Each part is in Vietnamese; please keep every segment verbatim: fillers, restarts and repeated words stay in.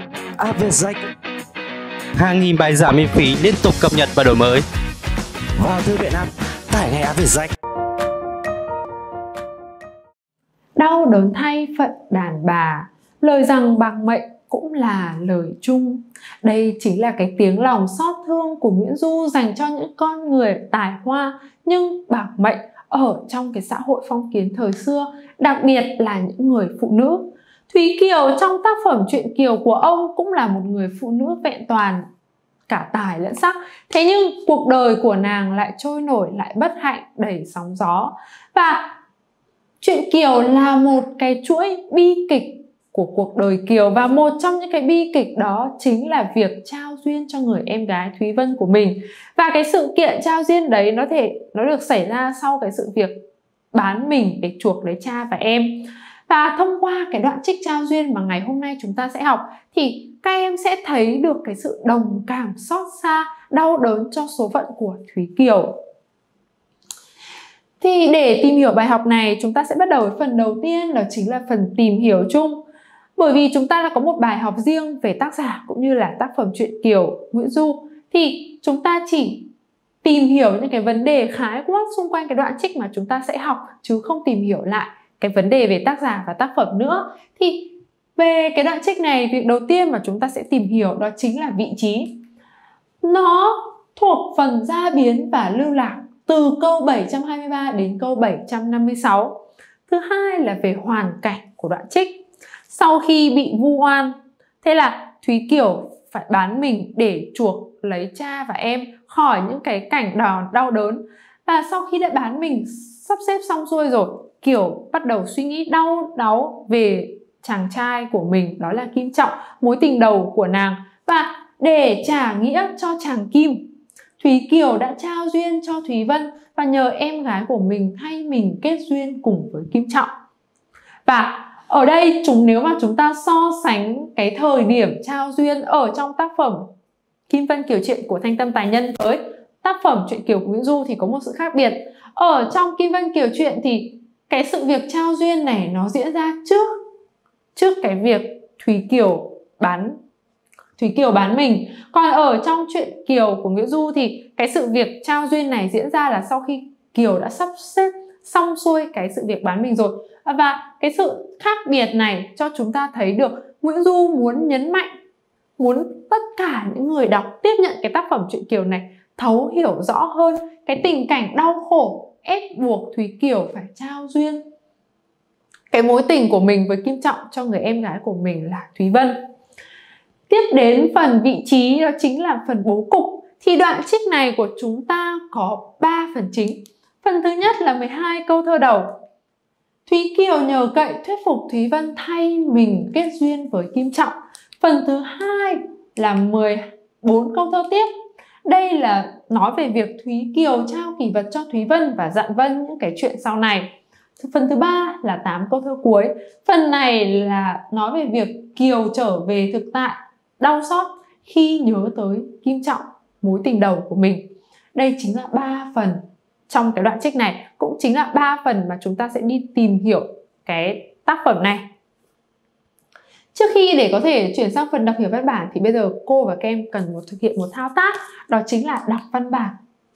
app Vietjet. Hàng nghìn bài giảng miễn phí liên tục cập nhật và đổi mới. Vào thư viện app, tải ngay app Vietjet. Đau đớn thay phận đàn bà, lời rằng bạc mệnh cũng là lời chung. Đây chính là cái tiếng lòng xót thương của Nguyễn Du dành cho những con người tài hoa nhưng bạc mệnh ở trong cái xã hội phong kiến thời xưa, đặc biệt là những người phụ nữ. Thúy Kiều trong tác phẩm Truyện Kiều của ông cũng là một người phụ nữ vẹn toàn cả tài lẫn sắc. Thế nhưng cuộc đời của nàng lại trôi nổi, lại bất hạnh, đầy sóng gió. Và Truyện Kiều là một cái chuỗi bi kịch của cuộc đời Kiều, và một trong những cái bi kịch đó chính là việc trao duyên cho người em gái Thúy Vân của mình. Và cái sự kiện trao duyên đấy nó thể nó được xảy ra sau cái sự việc bán mình để chuộc lấy cha và em. Và thông qua cái đoạn trích trao duyên mà ngày hôm nay chúng ta sẽ học thì các em sẽ thấy được cái sự đồng cảm xót xa, đau đớn cho số phận của Thúy Kiều. Thì để tìm hiểu bài học này, chúng ta sẽ bắt đầu với phần đầu tiên, đó chính là phần tìm hiểu chung. Bởi vì chúng ta đã có một bài học riêng về tác giả cũng như là tác phẩm Truyện Kiều Nguyễn Du, thì chúng ta chỉ tìm hiểu những cái vấn đề khái quát xung quanh cái đoạn trích mà chúng ta sẽ học, chứ không tìm hiểu lại cái vấn đề về tác giả và tác phẩm nữa. Thì về cái đoạn trích này, việc đầu tiên mà chúng ta sẽ tìm hiểu đó chính là vị trí. Nó thuộc phần gia biến và lưu lạc từ câu bảy trăm hai mươi ba đến câu bảy trăm năm mươi sáu. Thứ hai là về hoàn cảnh của đoạn trích. Sau khi bị vu oan, thế là Thúy Kiều phải bán mình để chuộc lấy cha và em khỏi những cái cảnh đau, đau đớn. Và sau khi đã bán mình sắp xếp xong xuôi rồi, Kiều bắt đầu suy nghĩ đau đáu về chàng trai của mình, đó là Kim Trọng, mối tình đầu của nàng. Và để trả nghĩa cho chàng Kim, Thúy Kiều đã trao duyên cho Thúy Vân và nhờ em gái của mình thay mình kết duyên cùng với Kim Trọng. Và ở đây chúng nếu mà chúng ta so sánh cái thời điểm trao duyên ở trong tác phẩm Kim Vân Kiều Truyện của Thanh Tâm Tài Nhân với tác phẩm Truyện Kiều của Nguyễn Du thì có một sự khác biệt. Ở trong Kim Vân Kiều Truyện thì cái sự việc trao duyên này nó diễn ra trước trước cái việc Thúy Kiều bán Thúy Kiều bán mình. Còn ở trong Truyện Kiều của Nguyễn Du thì cái sự việc trao duyên này diễn ra là sau khi Kiều đã sắp xếp xong xuôi cái sự việc bán mình rồi. Và cái sự khác biệt này cho chúng ta thấy được Nguyễn Du muốn nhấn mạnh, muốn tất cả những người đọc tiếp nhận cái tác phẩm Truyện Kiều này thấu hiểu rõ hơn cái tình cảnh đau khổ ép buộc Thúy Kiều phải trao duyên cái mối tình của mình với Kim Trọng cho người em gái của mình là Thúy Vân. Tiếp đến phần vị trí, đó chính là phần bố cục. Thì đoạn trích này của chúng ta có ba phần chính. Phần thứ nhất là mười hai câu thơ đầu. Thúy Kiều nhờ cậy thuyết phục Thúy Vân thay mình kết duyên với Kim Trọng. Phần thứ hai là mười bốn câu thơ tiếp. Đây là nói về việc Thúy Kiều trao kỷ vật cho Thúy Vân và dặn Vân những cái chuyện sau này. Phần thứ ba là tám câu thơ cuối. Phần này là nói về việc Kiều trở về thực tại, đau xót khi nhớ tới Kim Trọng, mối tình đầu của mình. Đây chính là ba phần trong cái đoạn trích này, cũng chính là ba phần mà chúng ta sẽ đi tìm hiểu cái tác phẩm này. Trước khi để có thể chuyển sang phần đọc hiểu văn bản thì bây giờ cô và các em cần một thực hiện một thao tác, đó chính là đọc văn bản.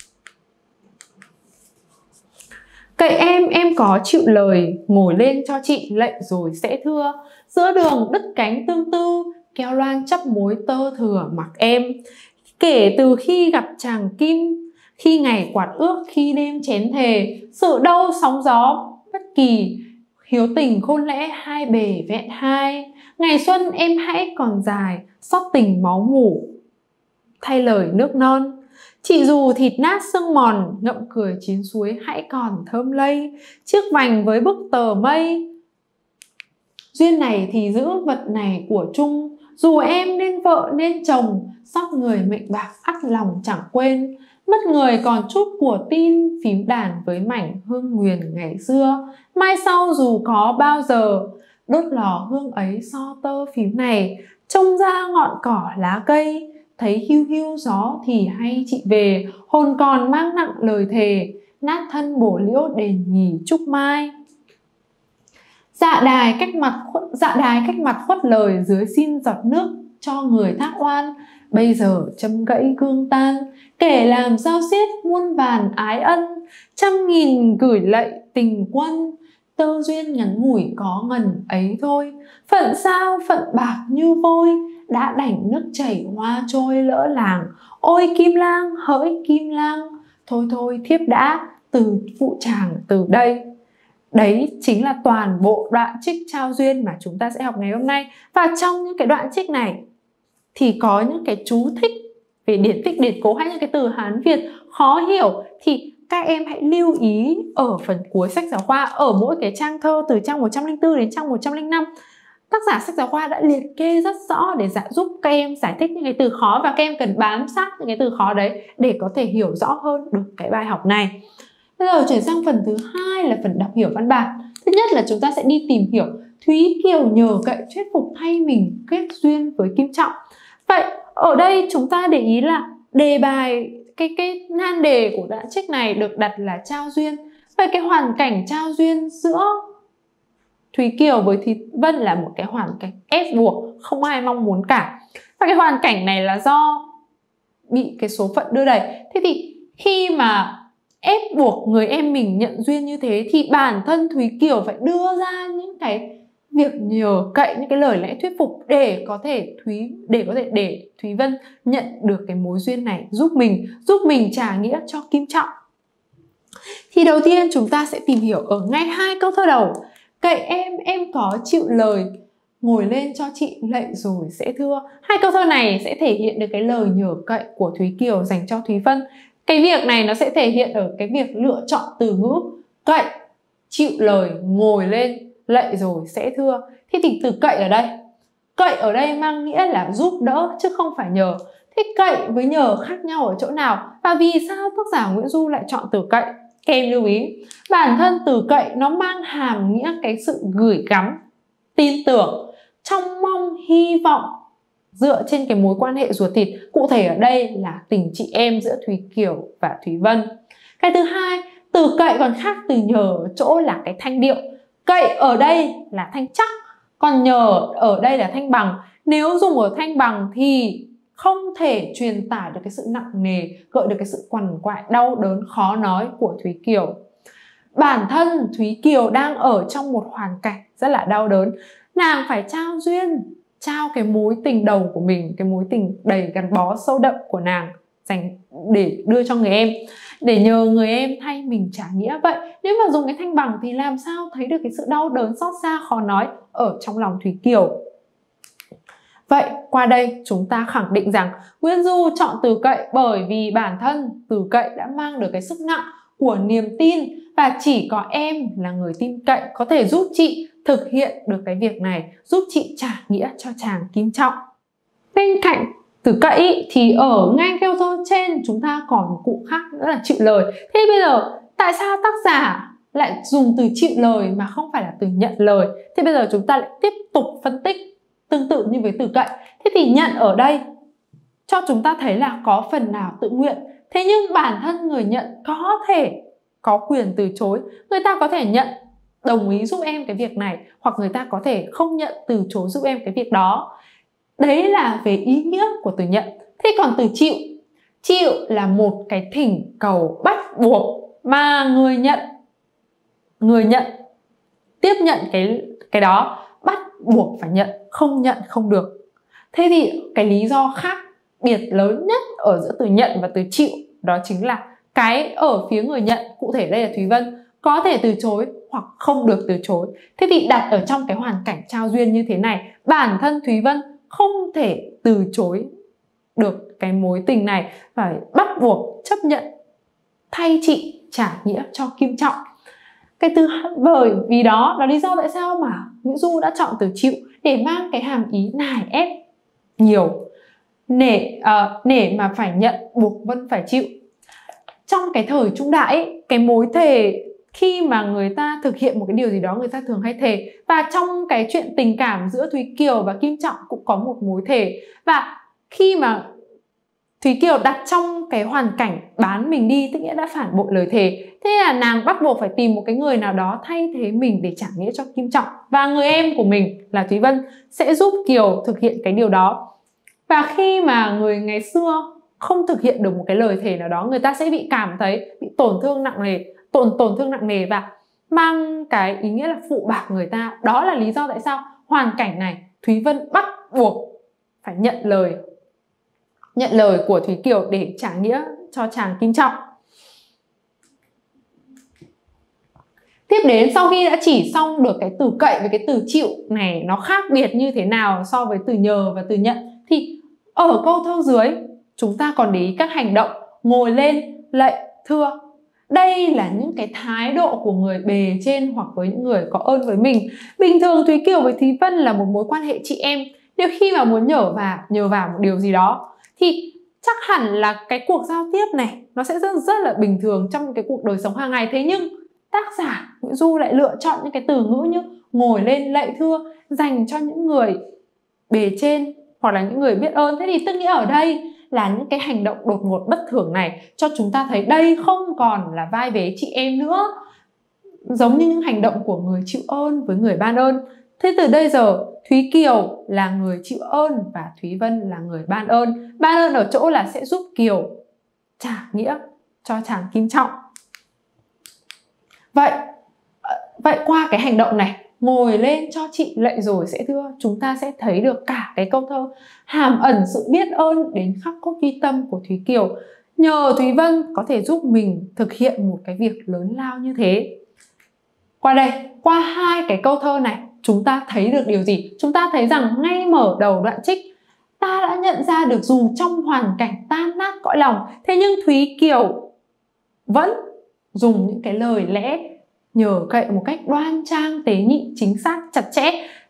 Cậy em, em có chịu lời, ngồi lên cho chị lệnh rồi sẽ thưa. Giữa đường đứt cánh tương tư, keo loang chắp mối tơ thừa mặc em. Kể từ khi gặp chàng Kim, khi ngày quạt ước, khi đêm chén thề, sự đau sóng gió bất kỳ, hiếu tình khôn lẽ hai bề vẹn hai. Ngày xuân em hãy còn dài, xót tình máu mủ thay lời nước non. Chị dù thịt nát sương mòn, ngậm cười chín suối hãy còn thơm lây. Chiếc vành với bức tờ mây, duyên này thì giữ vật này của chung. Dù em nên vợ nên chồng, xót người mệnh bạc ắt lòng chẳng quên. Mất người còn chút của tin, phím đàn với mảnh hương nguyền ngày xưa. Mai sau dù có bao giờ, đốt lò hương ấy so tơ phím này. Trông ra ngọn cỏ lá cây, thấy hiu hiu gió thì hay chị về. Hồn còn mang nặng lời thề, nát thân bổ liễu đền nhì trúc mai. Dạ đài cách mặt dạ đài cách mặt khuất lời, dưới xin giọt nước cho người thác oan. Bây giờ châm gãy gương tan, kể làm sao xiết muôn vàn ái ân. Trăm nghìn gửi lạy tình quân, tơ duyên ngắn ngủi có ngần ấy thôi. Phận sao phận bạc như vôi, đã đành nước chảy hoa trôi lỡ làng. Ôi Kim Lang hỡi Kim Lang, thôi thôi thiếp đã từ phụ chàng từ đây. Đấy chính là toàn bộ đoạn trích trao duyên mà chúng ta sẽ học ngày hôm nay. Và trong những cái đoạn trích này thì có những cái chú thích về điển tích điển cố hay những cái từ Hán Việt khó hiểu thì các em hãy lưu ý ở phần cuối sách giáo khoa. Ở mỗi cái trang thơ từ trang một trăm lẻ bốn đến trang một trăm lẻ năm, tác giả sách giáo khoa đã liệt kê rất rõ để giải giúp các em giải thích những cái từ khó, và các em cần bám sát những cái từ khó đấy để có thể hiểu rõ hơn được cái bài học này. Bây giờ chuyển sang phần thứ hai là phần đọc hiểu văn bản. Thứ nhất là chúng ta sẽ đi tìm hiểu Thúy Kiều nhờ cậy thuyết phục thay mình kết duyên với Kim Trọng. Vậy ở đây chúng ta để ý là đề bài, cái cái nan đề của đoạn trích này được đặt là trao duyên. Vậy cái hoàn cảnh trao duyên giữa Thúy Kiều với Thúy Vân là một cái hoàn cảnh ép buộc, không ai mong muốn cả. Và cái hoàn cảnh này là do bị cái số phận đưa đẩy. Thế thì khi mà ép buộc người em mình nhận duyên như thế thì bản thân Thúy Kiều phải đưa ra những cái việc nhờ cậy, những cái lời lẽ thuyết phục để có thể Thúy để có thể để Thúy Vân nhận được cái mối duyên này, giúp mình giúp mình trả nghĩa cho Kim Trọng. Thì đầu tiên chúng ta sẽ tìm hiểu ở ngay hai câu thơ đầu. Cậy em, em có chịu lời, ngồi lên cho chị lạy rồi sẽ thưa. Hai câu thơ này sẽ thể hiện được cái lời nhờ cậy của Thúy Kiều dành cho Thúy Vân. Cái việc này nó sẽ thể hiện ở cái việc lựa chọn từ ngữ cậy, chịu lời, ngồi lên, lạy rồi sẽ thưa. Thế thì từ cậy ở đây, cậy ở đây mang nghĩa là giúp đỡ chứ không phải nhờ. Thế cậy với nhờ khác nhau ở chỗ nào? Và vì sao tác giả Nguyễn Du lại chọn từ cậy? Các em lưu ý, bản thân từ cậy nó mang hàm nghĩa cái sự gửi gắm, tin tưởng, trông mong, hy vọng dựa trên cái mối quan hệ ruột thịt. Cụ thể ở đây là tình chị em giữa Thúy Kiều và Thúy Vân. Cái thứ hai, từ cậy còn khác từ nhờ ở chỗ là cái thanh điệu. Cậy ở đây là thanh chắc, còn nhờ ở đây là thanh bằng. Nếu dùng ở thanh bằng thì không thể truyền tải được cái sự nặng nề, gợi được cái sự quằn quại, đau đớn, khó nói của Thúy Kiều. Bản thân Thúy Kiều đang ở trong một hoàn cảnh rất là đau đớn. Nàng phải trao duyên, trao cái mối tình đầu của mình, cái mối tình đầy gắn bó sâu đậm của nàng dành để đưa cho người em, để nhờ người em thay mình trả nghĩa. Vậy nếu mà dùng cái thanh bằng thì làm sao thấy được cái sự đau đớn xót xa khó nói ở trong lòng Thúy Kiều. Vậy qua đây chúng ta khẳng định rằng Nguyễn Du chọn từ cậy bởi vì bản thân từ cậy đã mang được cái sức nặng của niềm tin, và chỉ có em là người tin cậy có thể giúp chị thực hiện được cái việc này, giúp chị trả nghĩa cho chàng Kim Trọng. Bên cạnh từ cậy thì ở ngay câu thơ trên chúng ta còn một cụm khác nữa là chịu lời. Thế bây giờ tại sao tác giả lại dùng từ chịu lời mà không phải là từ nhận lời? Thế bây giờ chúng ta lại tiếp tục phân tích tương tự như với từ cậy. Thế thì nhận ở đây cho chúng ta thấy là có phần nào tự nguyện. Thế nhưng bản thân người nhận có thể có quyền từ chối. Người ta có thể nhận đồng ý giúp em cái việc này, hoặc người ta có thể không nhận, từ chối giúp em cái việc đó. Đấy là về ý nghĩa của từ nhận. Thế còn từ chịu, chịu là một cái thỉnh cầu bắt buộc mà người nhận người nhận tiếp nhận cái cái đó, bắt buộc phải nhận, không nhận không được. Thế thì cái lý do khác biệt lớn nhất ở giữa từ nhận và từ chịu đó chính là cái ở phía người nhận, cụ thể đây là Thúy Vân, có thể từ chối hoặc không được từ chối. Thế thì đặt ở trong cái hoàn cảnh trao duyên như thế này, bản thân Thúy Vân không thể từ chối được cái mối tình này, phải bắt buộc chấp nhận thay chị trả nghĩa cho Kim Trọng. Cái từ bởi vì đó là lý do tại sao mà Nguyễn Du đã chọn từ chịu để mang cái hàm ý nài ép nhiều, nể uh, nể mà phải nhận, buộc Vân phải chịu. Trong cái thời trung đại ấy, cái mối thề khi mà người ta thực hiện một cái điều gì đó người ta thường hay thề, và trong cái chuyện tình cảm giữa Thúy Kiều và Kim Trọng cũng có một mối thề. Và khi mà Thúy Kiều đặt trong cái hoàn cảnh bán mình đi, tức nghĩa đã phản bội lời thề, thế là nàng bắt buộc phải tìm một cái người nào đó thay thế mình để trả nghĩa cho Kim Trọng, và người em của mình là Thúy Vân sẽ giúp Kiều thực hiện cái điều đó. Và khi mà người ngày xưa không thực hiện được một cái lời thề nào đó, người ta sẽ bị cảm thấy bị tổn thương nặng nề, tổn tổn thương nặng nề và mang cái ý nghĩa là phụ bạc người ta. Đó là lý do tại sao hoàn cảnh này Thúy Vân bắt buộc phải nhận lời nhận lời của Thúy Kiều để trả nghĩa cho chàng Kim Trọng. Tiếp đến, sau khi đã chỉ xong được cái từ cậy với cái từ chịu này nó khác biệt như thế nào so với từ nhờ và từ nhận, thì ở câu thơ dưới chúng ta còn để ý các hành động ngồi lên, lạy, thưa. Đây là những cái thái độ của người bề trên hoặc với những người có ơn với mình. Bình thường Thúy Kiều với Thúy Vân là một mối quan hệ chị em. Nếu khi mà muốn nhờ vào, nhờ vào một điều gì đó thì chắc hẳn là cái cuộc giao tiếp này nó sẽ rất rất là bình thường trong cái cuộc đời sống hàng ngày. Thế nhưng tác giả Nguyễn Du lại lựa chọn những cái từ ngữ như ngồi lên, lạy, thưa dành cho những người bề trên hoặc là những người biết ơn. Thế thì tức nghĩa ở đây là những cái hành động đột ngột bất thường này cho chúng ta thấy đây không còn là vai vế chị em nữa, giống như những hành động của người chịu ơn với người ban ơn. Thế từ đây giờ Thúy Kiều là người chịu ơn và Thúy Vân là người ban ơn. Ban ơn ở chỗ là sẽ giúp Kiều trả nghĩa cho chàng Kim Trọng. Vậy, vậy qua cái hành động này, ngồi lên cho chị lạy rồi sẽ thưa, chúng ta sẽ thấy được cả cái câu thơ hàm ẩn sự biết ơn đến khắc cốt ghi tâm của Thúy Kiều. Nhờ Thúy Vân có thể giúp mình thực hiện một cái việc lớn lao như thế. Qua đây, qua hai cái câu thơ này, chúng ta thấy được điều gì? Chúng ta thấy rằng ngay mở đầu đoạn trích, ta đã nhận ra được dù trong hoàn cảnh tan nát cõi lòng, thế nhưng Thúy Kiều vẫn dùng những cái lời lẽ nhờ cậy một cách đoan trang, tế nhị, chính xác, chặt chẽ,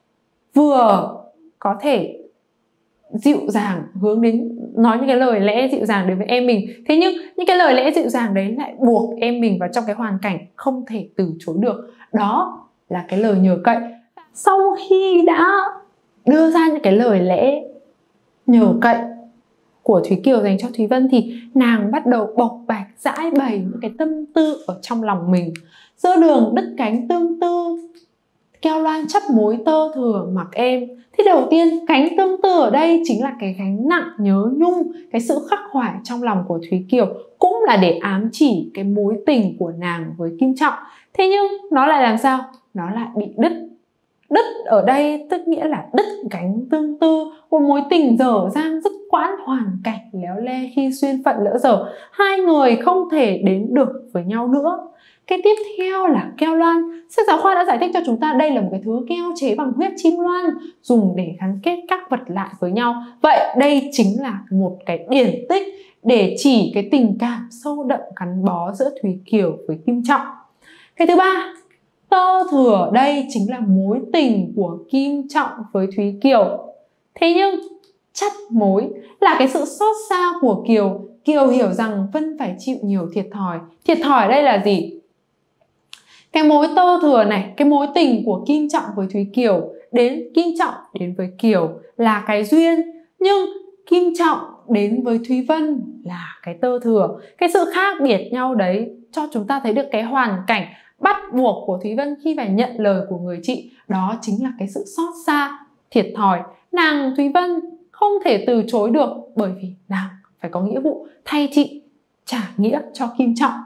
vừa có thể dịu dàng hướng đến nói những cái lời lẽ dịu dàng đến với em mình. Thế nhưng những cái lời lẽ dịu dàng đấy lại buộc em mình vào trong cái hoàn cảnh không thể từ chối được. Đó là cái lời nhờ cậy. Sau khi đã đưa ra những cái lời lẽ nhờ cậy của Thúy Kiều dành cho Thúy Vân thì nàng bắt đầu bộc bạch giải bày những cái tâm tư ở trong lòng mình. Giữa đường đứt cánh tương tư, keo loan chắp mối tơ thừa mặc em. Thì đầu tiên cánh tương tư ở đây chính là cái gánh nặng nhớ nhung, cái sự khắc khoải trong lòng của Thúy Kiều, cũng là để ám chỉ cái mối tình của nàng với Kim Trọng. Thế nhưng nó lại làm sao? Nó lại bị đứt. Đứt ở đây tức nghĩa là đứt gánh tương tư, một mối tình dở dang dứt quãng, hoàn cảnh léo le khi duyên phận lỡ dở, hai người không thể đến được với nhau nữa. Cái tiếp theo là keo loan. Sách giáo khoa đã giải thích cho chúng ta đây là một cái thứ keo chế bằng huyết chim loan, dùng để gắn kết các vật lại với nhau. Vậy đây chính là một cái điển tích để chỉ cái tình cảm sâu đậm gắn bó giữa Thúy Kiều với Kim Trọng. Cái thứ ba, tơ thừa đây chính là mối tình của Kim Trọng với Thúy Kiều. Thế nhưng chắt mối là cái sự xót xa của Kiều. Kiều hiểu rằng Vân phải chịu nhiều thiệt thòi. Thiệt thòi đây là gì? Cái mối tơ thừa này, cái mối tình của Kim Trọng với Thúy Kiều đến Kim Trọng đến với Kiều là cái duyên, nhưng Kim Trọng đến với Thúy Vân là cái tơ thừa. Cái sự khác biệt nhau đấy cho chúng ta thấy được cái hoàn cảnh bắt buộc của Thúy Vân khi phải nhận lời của người chị. Đó chính là cái sự xót xa, thiệt thòi. Nàng Thúy Vân không thể từ chối được bởi vì nàng phải có nghĩa vụ thay chị trả nghĩa cho Kim Trọng.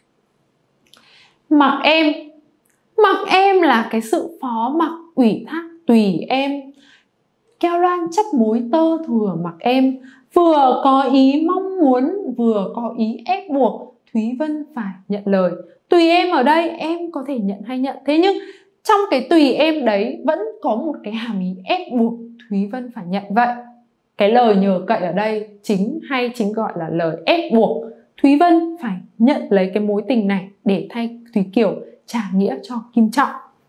Mặc em. Mặc em là cái sự phó mặc ủy thác tùy em. Keo loan chấp mối tơ thừa mặc em, vừa có ý mong muốn vừa có ý ép buộc Thúy Vân phải nhận lời. Tùy em ở đây em có thể nhận hay nhận, thế nhưng trong cái tùy em đấy vẫn có một cái hàm ý ép buộc Thúy Vân phải nhận. Vậy cái lời nhờ cậy ở đây chính hay chính gọi là lời ép buộc Thúy Vân phải nhận lấy cái mối tình này để thay Thúy Kiều trả nghĩa cho Kim Trọng.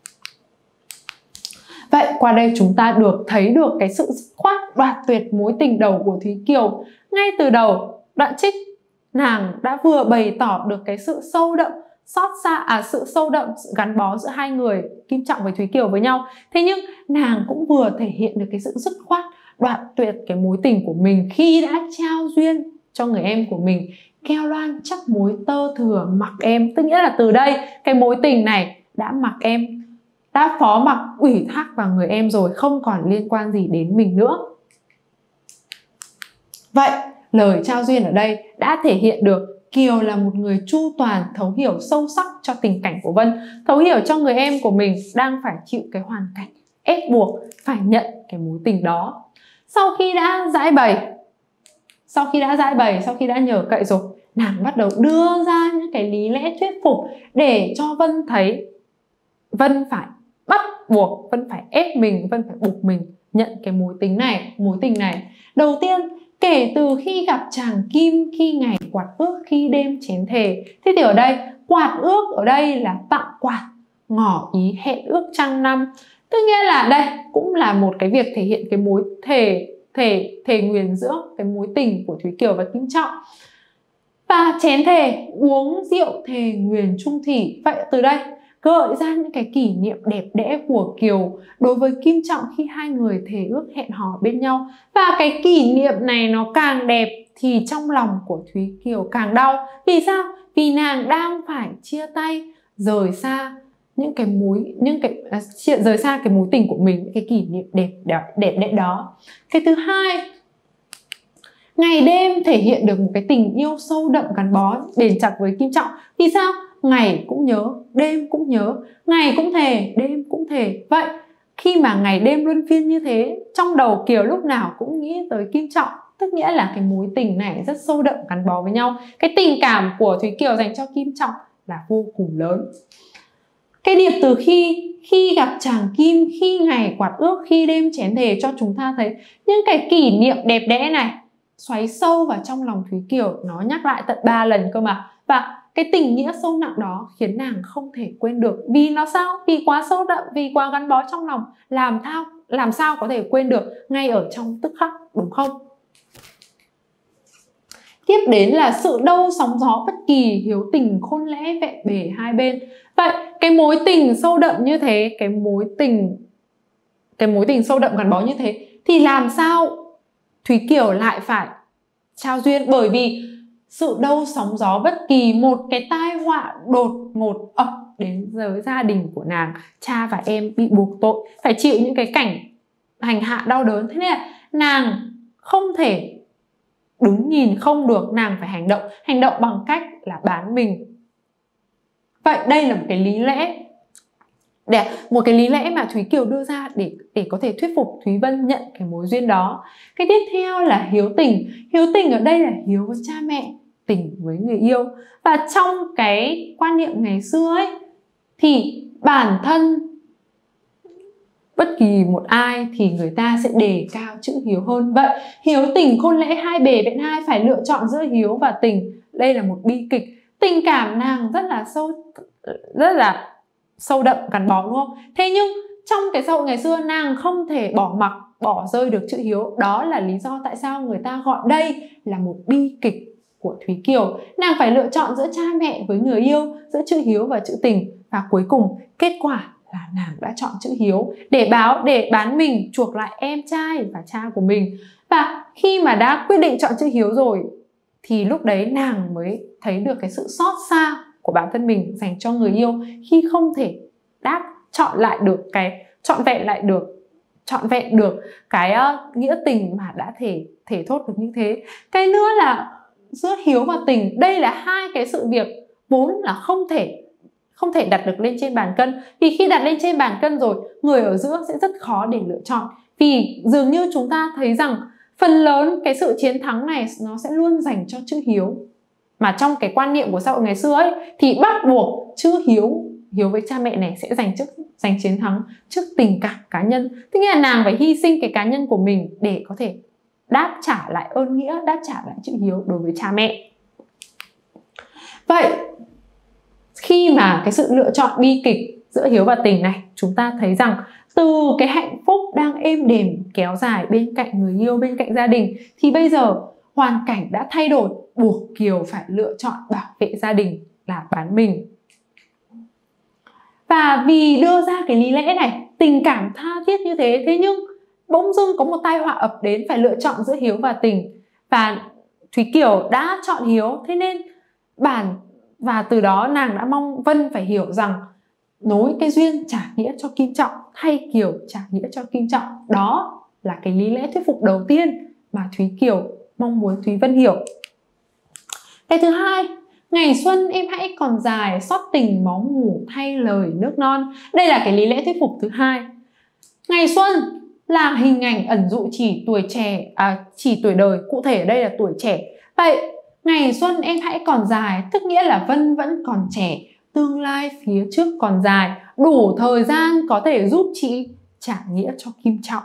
Vậy qua đây chúng ta được thấy được cái sự khoát đoạt tuyệt mối tình đầu của Thúy Kiều. Ngay từ đầu đoạn trích, nàng đã vừa bày tỏ được cái sự sâu đậm xót xa, à sự sâu đậm, sự gắn bó giữa hai người Kim Trọng với Thúy Kiều với nhau. Thế nhưng nàng cũng vừa thể hiện được cái sự dứt khoát đoạt tuyệt cái mối tình của mình khi đã trao duyên cho người em của mình. Keo loan chắc mối tơ thừa mặc em, tức nghĩa là từ đây cái mối tình này đã mặc em, đã phó mặc ủy thác vào người em rồi, không còn liên quan gì đến mình nữa. Vậy lời trao duyên ở đây đã thể hiện được Kiều là một người chu toàn, thấu hiểu sâu sắc cho tình cảnh của Vân, thấu hiểu cho người em của mình đang phải chịu cái hoàn cảnh ép buộc phải nhận cái mối tình đó. Sau khi đã giải bày, sau khi đã giải bày, sau khi đã nhờ cậy rồi, nàng bắt đầu đưa ra những cái lý lẽ thuyết phục để cho Vân thấy Vân phải bắt buộc, Vân phải ép mình, Vân phải buộc mình nhận cái mối tình này, mối tình này. Đầu tiên, kể từ khi gặp chàng Kim, khi ngày quạt ước, khi đêm chén thề. Thế thì ở đây, quạt ước ở đây là tặng quạt, ngỏ ý hẹn ước trăm năm. Tức nghĩa là đây cũng là một cái việc thể hiện cái mối thề, thề, thề nguyền giữa cái mối tình của Thúy Kiều và Kim Trọng. Và chén thề, uống rượu thề nguyền chung thủy. Vậy từ đây gợi ra những cái kỷ niệm đẹp đẽ của Kiều đối với Kim Trọng khi hai người thề ước hẹn hò bên nhau. Và cái kỷ niệm này nó càng đẹp thì trong lòng của Thúy Kiều càng đau. Vì sao? Vì nàng đang phải chia tay, rời xa những cái mối những cái à, rời xa cái mối tình của mình, những cái kỷ niệm đẹp đẹp đẹp đẽ đó. Cái thứ hai, ngày đêm thể hiện được một cái tình yêu sâu đậm gắn bó bền chặt với Kim Trọng. Vì sao? Ngày cũng nhớ, đêm cũng nhớ, ngày cũng thề, đêm cũng thề. Vậy khi mà ngày đêm luân phiên như thế, trong đầu Kiều lúc nào cũng nghĩ tới Kim Trọng, tức nghĩa là cái mối tình này rất sâu đậm gắn bó với nhau. Cái tình cảm của Thúy Kiều dành cho Kim Trọng là vô cùng lớn. Cái điệp từ khi, khi gặp chàng Kim, khi ngày quạt ước, khi đêm chén thề cho chúng ta thấy những cái kỷ niệm đẹp đẽ này xoáy sâu vào trong lòng Thúy Kiều, nó nhắc lại tận ba lần cơ mà. Và cái tình nghĩa sâu nặng đó khiến nàng không thể quên được. Vì nó sao? Vì quá sâu đậm, vì quá gắn bó trong lòng, làm thao, làm sao có thể quên được ngay ở trong tức khắc, đúng không? Tiếp đến là sự đâu sóng gió bất kỳ, hiếu tình khôn lẽ vẹn bề hai bên. Vậy cái mối tình sâu đậm như thế, cái mối tình cái mối tình sâu đậm gắn bó như thế thì làm sao Thúy Kiều lại phải trao duyên? Bởi vì sự đâu sóng gió bất kỳ, một cái tai họa đột ngột ập đến với gia đình của nàng, cha và em bị buộc tội, phải chịu những cái cảnh hành hạ đau đớn. Thế nên là nàng không thể đứng nhìn không được, nàng phải hành động, hành động bằng cách là bán mình. Vậy đây là một cái lý lẽ để một cái lý lẽ mà Thúy Kiều đưa ra để để có thể thuyết phục Thúy Vân nhận cái mối duyên đó. Cái tiếp theo là hiếu tình. Hiếu tình ở đây là hiếu với cha mẹ, tình với người yêu. Và trong cái quan niệm ngày xưa ấy thì bản thân bất kỳ một ai thì người ta sẽ đề cao chữ hiếu hơn. Vậy hiếu tình khôn lẽ hai bề vẹn hai, phải lựa chọn giữa hiếu và tình. Đây là một bi kịch. Tình cảm nàng rất là sâu rất là sâu đậm gắn bó, đúng không? Thế nhưng trong cái xã hội ngày xưa, nàng không thể bỏ mặc, bỏ rơi được chữ hiếu. Đó là lý do tại sao người ta gọi đây là một bi kịch của Thúy Kiều. Nàng phải lựa chọn giữa cha mẹ với người yêu, giữa chữ hiếu và chữ tình. Và cuối cùng kết quả là nàng đã chọn chữ hiếu để báo để bán mình chuộc lại em trai và cha của mình. Và khi mà đã quyết định chọn chữ hiếu rồi thì lúc đấy nàng mới thấy được cái sự xót xa của bản thân mình dành cho người yêu khi không thể đáp chọn lại được cái trọn vẹn lại được trọn vẹn được cái uh, nghĩa tình mà đã thể thể thốt được như thế. Cái nữa là giữa hiếu và tình, đây là hai cái sự việc vốn là không thể không thể đặt được lên trên bàn cân. Vì khi đặt lên trên bàn cân rồi, người ở giữa sẽ rất khó để lựa chọn. Vì dường như chúng ta thấy rằng phần lớn cái sự chiến thắng này nó sẽ luôn dành cho chữ hiếu. Mà trong cái quan niệm của xã hội ngày xưa ấy thì bắt buộc chữ hiếu, hiếu với cha mẹ này sẽ giành trước giành chiến thắng trước tình cảm cá nhân. Tức là nàng phải hy sinh cái cá nhân của mình để có thể đáp trả lại ơn nghĩa, đáp trả lại chữ hiếu đối với cha mẹ. Vậy khi mà cái sự lựa chọn bi kịch giữa hiếu và tình này, chúng ta thấy rằng từ cái hạnh phúc đang êm đềm kéo dài bên cạnh người yêu, bên cạnh gia đình, thì bây giờ hoàn cảnh đã thay đổi, buộc Kiều phải lựa chọn bảo vệ gia đình là bán mình. Và vì đưa ra cái lý lẽ này, tình cảm tha thiết như thế, thế nhưng bỗng dưng có một tai họa ập đến, phải lựa chọn giữa hiếu và tình. Và Thúy Kiều đã chọn hiếu, thế nên bản và từ đó nàng đã mong Vân phải hiểu rằng nối cái duyên trả nghĩa cho Kim Trọng hay Kiều trả nghĩa cho Kim Trọng. Đó là cái lý lẽ thuyết phục đầu tiên mà Thúy Kiều mong muốn Thúy Vân hiểu. Cái thứ hai, ngày xuân em hãy còn dài, xót tình máu mủ thay lời nước non. Đây là cái lý lẽ thuyết phục thứ hai. Ngày xuân là hình ảnh ẩn dụ chỉ tuổi trẻ, à, chỉ tuổi đời, cụ thể ở đây là tuổi trẻ. Vậy ngày xuân em hãy còn dài, tức nghĩa là Vân vẫn còn trẻ, tương lai phía trước còn dài, đủ thời gian có thể giúp chị trả nghĩa cho Kim Trọng.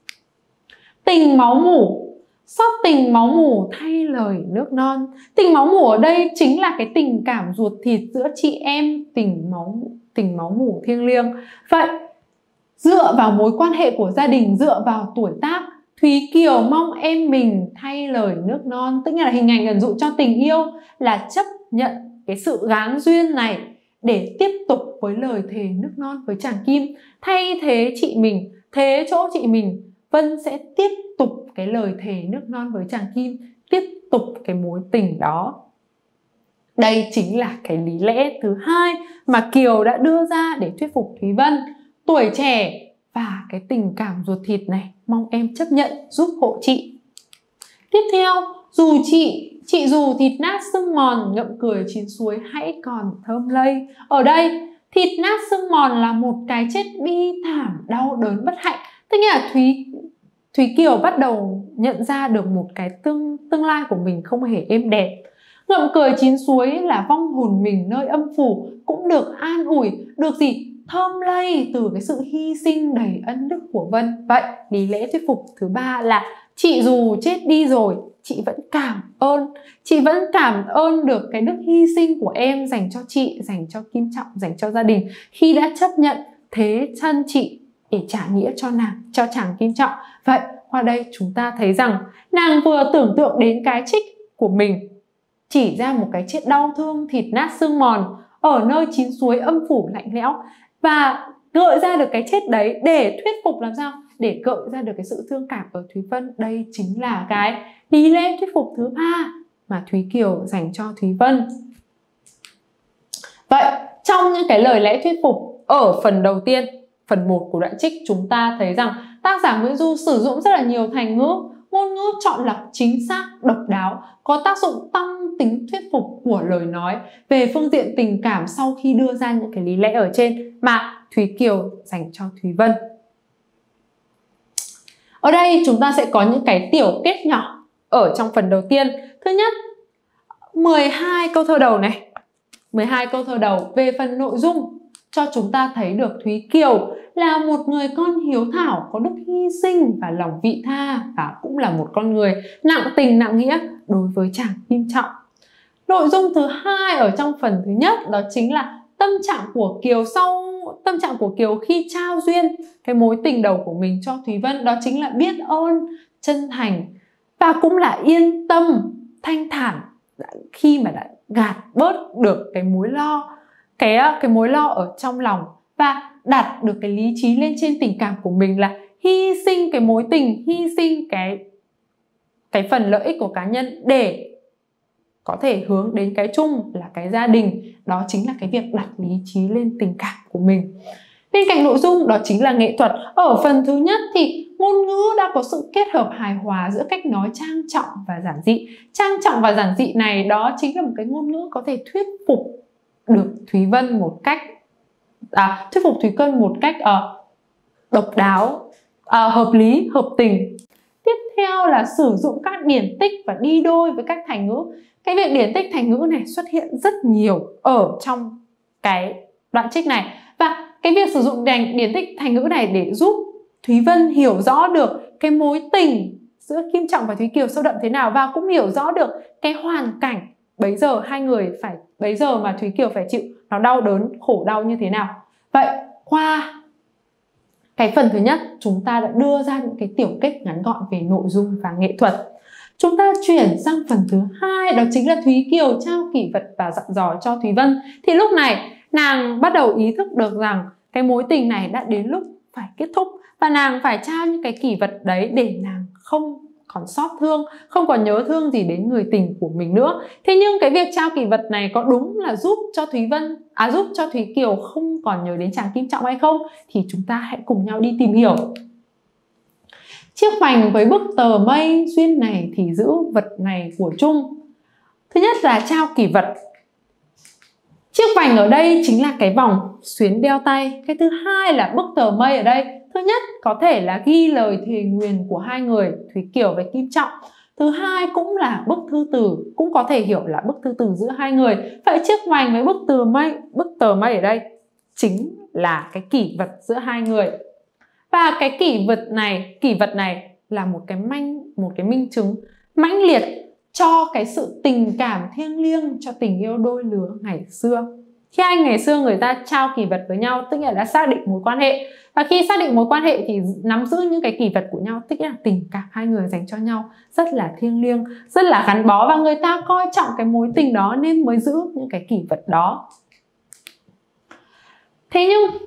Tình máu mủ, xót tình máu mủ thay lời nước non. Tình máu mủ ở đây chính là cái tình cảm ruột thịt giữa chị em, tình máu tình máu mủ thiêng liêng. Vậy dựa vào mối quan hệ của gia đình, dựa vào tuổi tác, Thúy Kiều mong em mình thay lời nước non, tức là hình ảnh ẩn dụ cho tình yêu, là chấp nhận cái sự gán duyên này để tiếp tục với lời thề nước non với chàng Kim. Thay thế chị mình, thế chỗ chị mình, Vân sẽ tiếp tục cái lời thề nước non với chàng Kim, tiếp tục cái mối tình đó. Đây chính là cái lý lẽ thứ hai mà Kiều đã đưa ra để thuyết phục Thúy Vân. Tuổi trẻ và cái tình cảm ruột thịt này, mong em chấp nhận giúp hộ chị. Tiếp theo, dù chị, chị dù thịt nát sưng mòn, ngậm cười chín suối hãy còn thơm lây. Ở đây, thịt nát sưng mòn là một cái chết bi thảm, đau đớn, bất hạnh. Tức là Thúy Thúy Kiều bắt đầu nhận ra được một cái tương, tương lai của mình không hề êm đẹp. Ngậm cười chín suối là vong hồn mình nơi âm phủ cũng được an ủi, được gì? Thơm lây từ cái sự hy sinh đầy ân đức của Vân. Vậy lý lẽ thuyết phục thứ ba là chị dù chết đi rồi, chị vẫn cảm ơn. Chị vẫn cảm ơn được cái đức hy sinh của em dành cho chị, dành cho Kim Trọng, dành cho gia đình, khi đã chấp nhận thế chân chị để trả nghĩa cho nàng, cho chàng Kim Trọng. Vậy qua đây chúng ta thấy rằng nàng vừa tưởng tượng đến cái chết của mình, chỉ ra một cái chết đau thương, thịt nát xương mòn ở nơi chín suối âm phủ lạnh lẽo, và gợi ra được cái chết đấy để thuyết phục làm sao? Để gợi ra được cái sự thương cảm ở Thúy Vân. Đây chính là cái lý lẽ thuyết phục thứ ba mà Thúy Kiều dành cho Thúy Vân. Vậy trong những cái lời lẽ thuyết phục ở phần đầu tiên, phần một của đoạn trích, chúng ta thấy rằng tác giả Nguyễn Du sử dụng rất là nhiều thành ngữ, ngôn ngữ chọn lọc chính xác, độc đáo, có tác dụng tăng tính thuyết phục của lời nói về phương diện tình cảm sau khi đưa ra những cái lý lẽ ở trên mà Thúy Kiều dành cho Thúy Vân. Ở đây chúng ta sẽ có những cái tiểu kết nhỏ ở trong phần đầu tiên. Thứ nhất, mười hai câu thơ đầu này, mười hai câu thơ đầu về phần nội dung cho chúng ta thấy được Thúy Kiều là một người con hiếu thảo, có đức hy sinh và lòng vị tha, và cũng là một con người nặng tình nặng nghĩa đối với chàng Kim Trọng. Nội dung thứ hai ở trong phần thứ nhất đó chính là tâm trạng của Kiều sau tâm trạng của Kiều khi trao duyên cái mối tình đầu của mình cho Thúy Vân, đó chính là biết ơn, chân thành và cũng là yên tâm, thanh thản khi mà đã gạt bớt được cái mối lo, cái cái mối lo ở trong lòng, và đặt được cái lý trí lên trên tình cảm của mình, là hy sinh cái mối tình, hy sinh cái cái phần lợi ích của cá nhân để có thể hướng đến cái chung là cái gia đình. Đó chính là cái việc đặt lý trí lên tình cảm của mình. Bên cạnh nội dung đó chính là nghệ thuật. Ở phần thứ nhất thì ngôn ngữ đã có sự kết hợp hài hòa giữa cách nói trang trọng và giản dị. Trang trọng và giản dị này đó chính là một cái ngôn ngữ có thể thuyết phục được Thúy Vân một cách à, thuyết phục Thúy Vân một cách uh, độc đáo, uh, hợp lý, hợp tình. Tiếp theo là sử dụng các điển tích và đi đôi với các thành ngữ. Cái việc điển tích thành ngữ này xuất hiện rất nhiều ở trong cái đoạn trích này, và cái việc sử dụng điển tích thành ngữ này để giúp Thúy Vân hiểu rõ được cái mối tình giữa Kim Trọng và Thúy Kiều sâu đậm thế nào, và cũng hiểu rõ được cái hoàn cảnh bấy giờ hai người phải bấy giờ mà Thúy Kiều phải chịu nó đau đớn, khổ đau như thế nào. Vậy qua cái phần thứ nhất, chúng ta đã đưa ra những cái tiểu kết ngắn gọn về nội dung và nghệ thuật. Chúng ta chuyển sang phần thứ hai, đó chính là Thúy Kiều trao kỷ vật và dặn dò cho Thúy Vân. Thì lúc này nàng bắt đầu ý thức được rằng cái mối tình này đã đến lúc phải kết thúc, và nàng phải trao những cái kỷ vật đấy để nàng không còn xót thương, không còn nhớ thương gì đến người tình của mình nữa. Thế nhưng cái việc trao kỷ vật này có đúng là giúp cho Thúy Vân, à giúp cho Thúy Kiều không còn nhớ đến chàng Kim Trọng hay không? Thì chúng ta hãy cùng nhau đi tìm hiểu. Chiếc vành với bức tờ mây, duyên này thì giữ vật này của chung. Thứ nhất là trao kỷ vật. Chiếc vành ở đây chính là cái vòng xuyến đeo tay. Cái thứ hai là bức tờ mây ở đây. Thứ nhất có thể là ghi lời thề nguyền của hai người, Thúy Kiều và Kim Trọng. Thứ hai cũng là bức thư từ, cũng có thể hiểu là bức thư từ giữa hai người. Vậy chiếc vành với bức tờ mây, bức tờ mây ở đây chính là cái kỷ vật giữa hai người. Và cái kỷ vật này, kỷ vật này là một cái manh, một cái minh chứng mãnh liệt cho cái sự tình cảm thiêng liêng, cho tình yêu đôi lứa ngày xưa. Khi anh ngày xưa người ta trao kỷ vật với nhau, tức là đã xác định mối quan hệ. Và khi xác định mối quan hệ thì nắm giữ những cái kỷ vật của nhau, tức là tình cảm hai người dành cho nhau rất là thiêng liêng, rất là gắn bó, và người ta coi trọng cái mối tình đó nên mới giữ những cái kỷ vật đó. Thế nhưng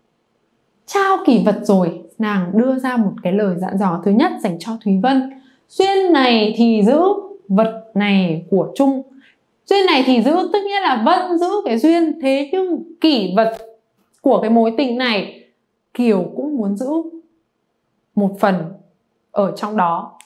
trao kỷ vật rồi, nàng đưa ra một cái lời dặn dò thứ nhất dành cho Thúy Vân. Duyên này thì giữ, vật này của chung. Duyên này thì giữ tức nghĩa là Vân giữ cái duyên, thế nhưng kỷ vật của cái mối tình này Kiều cũng muốn giữ một phần ở trong đó.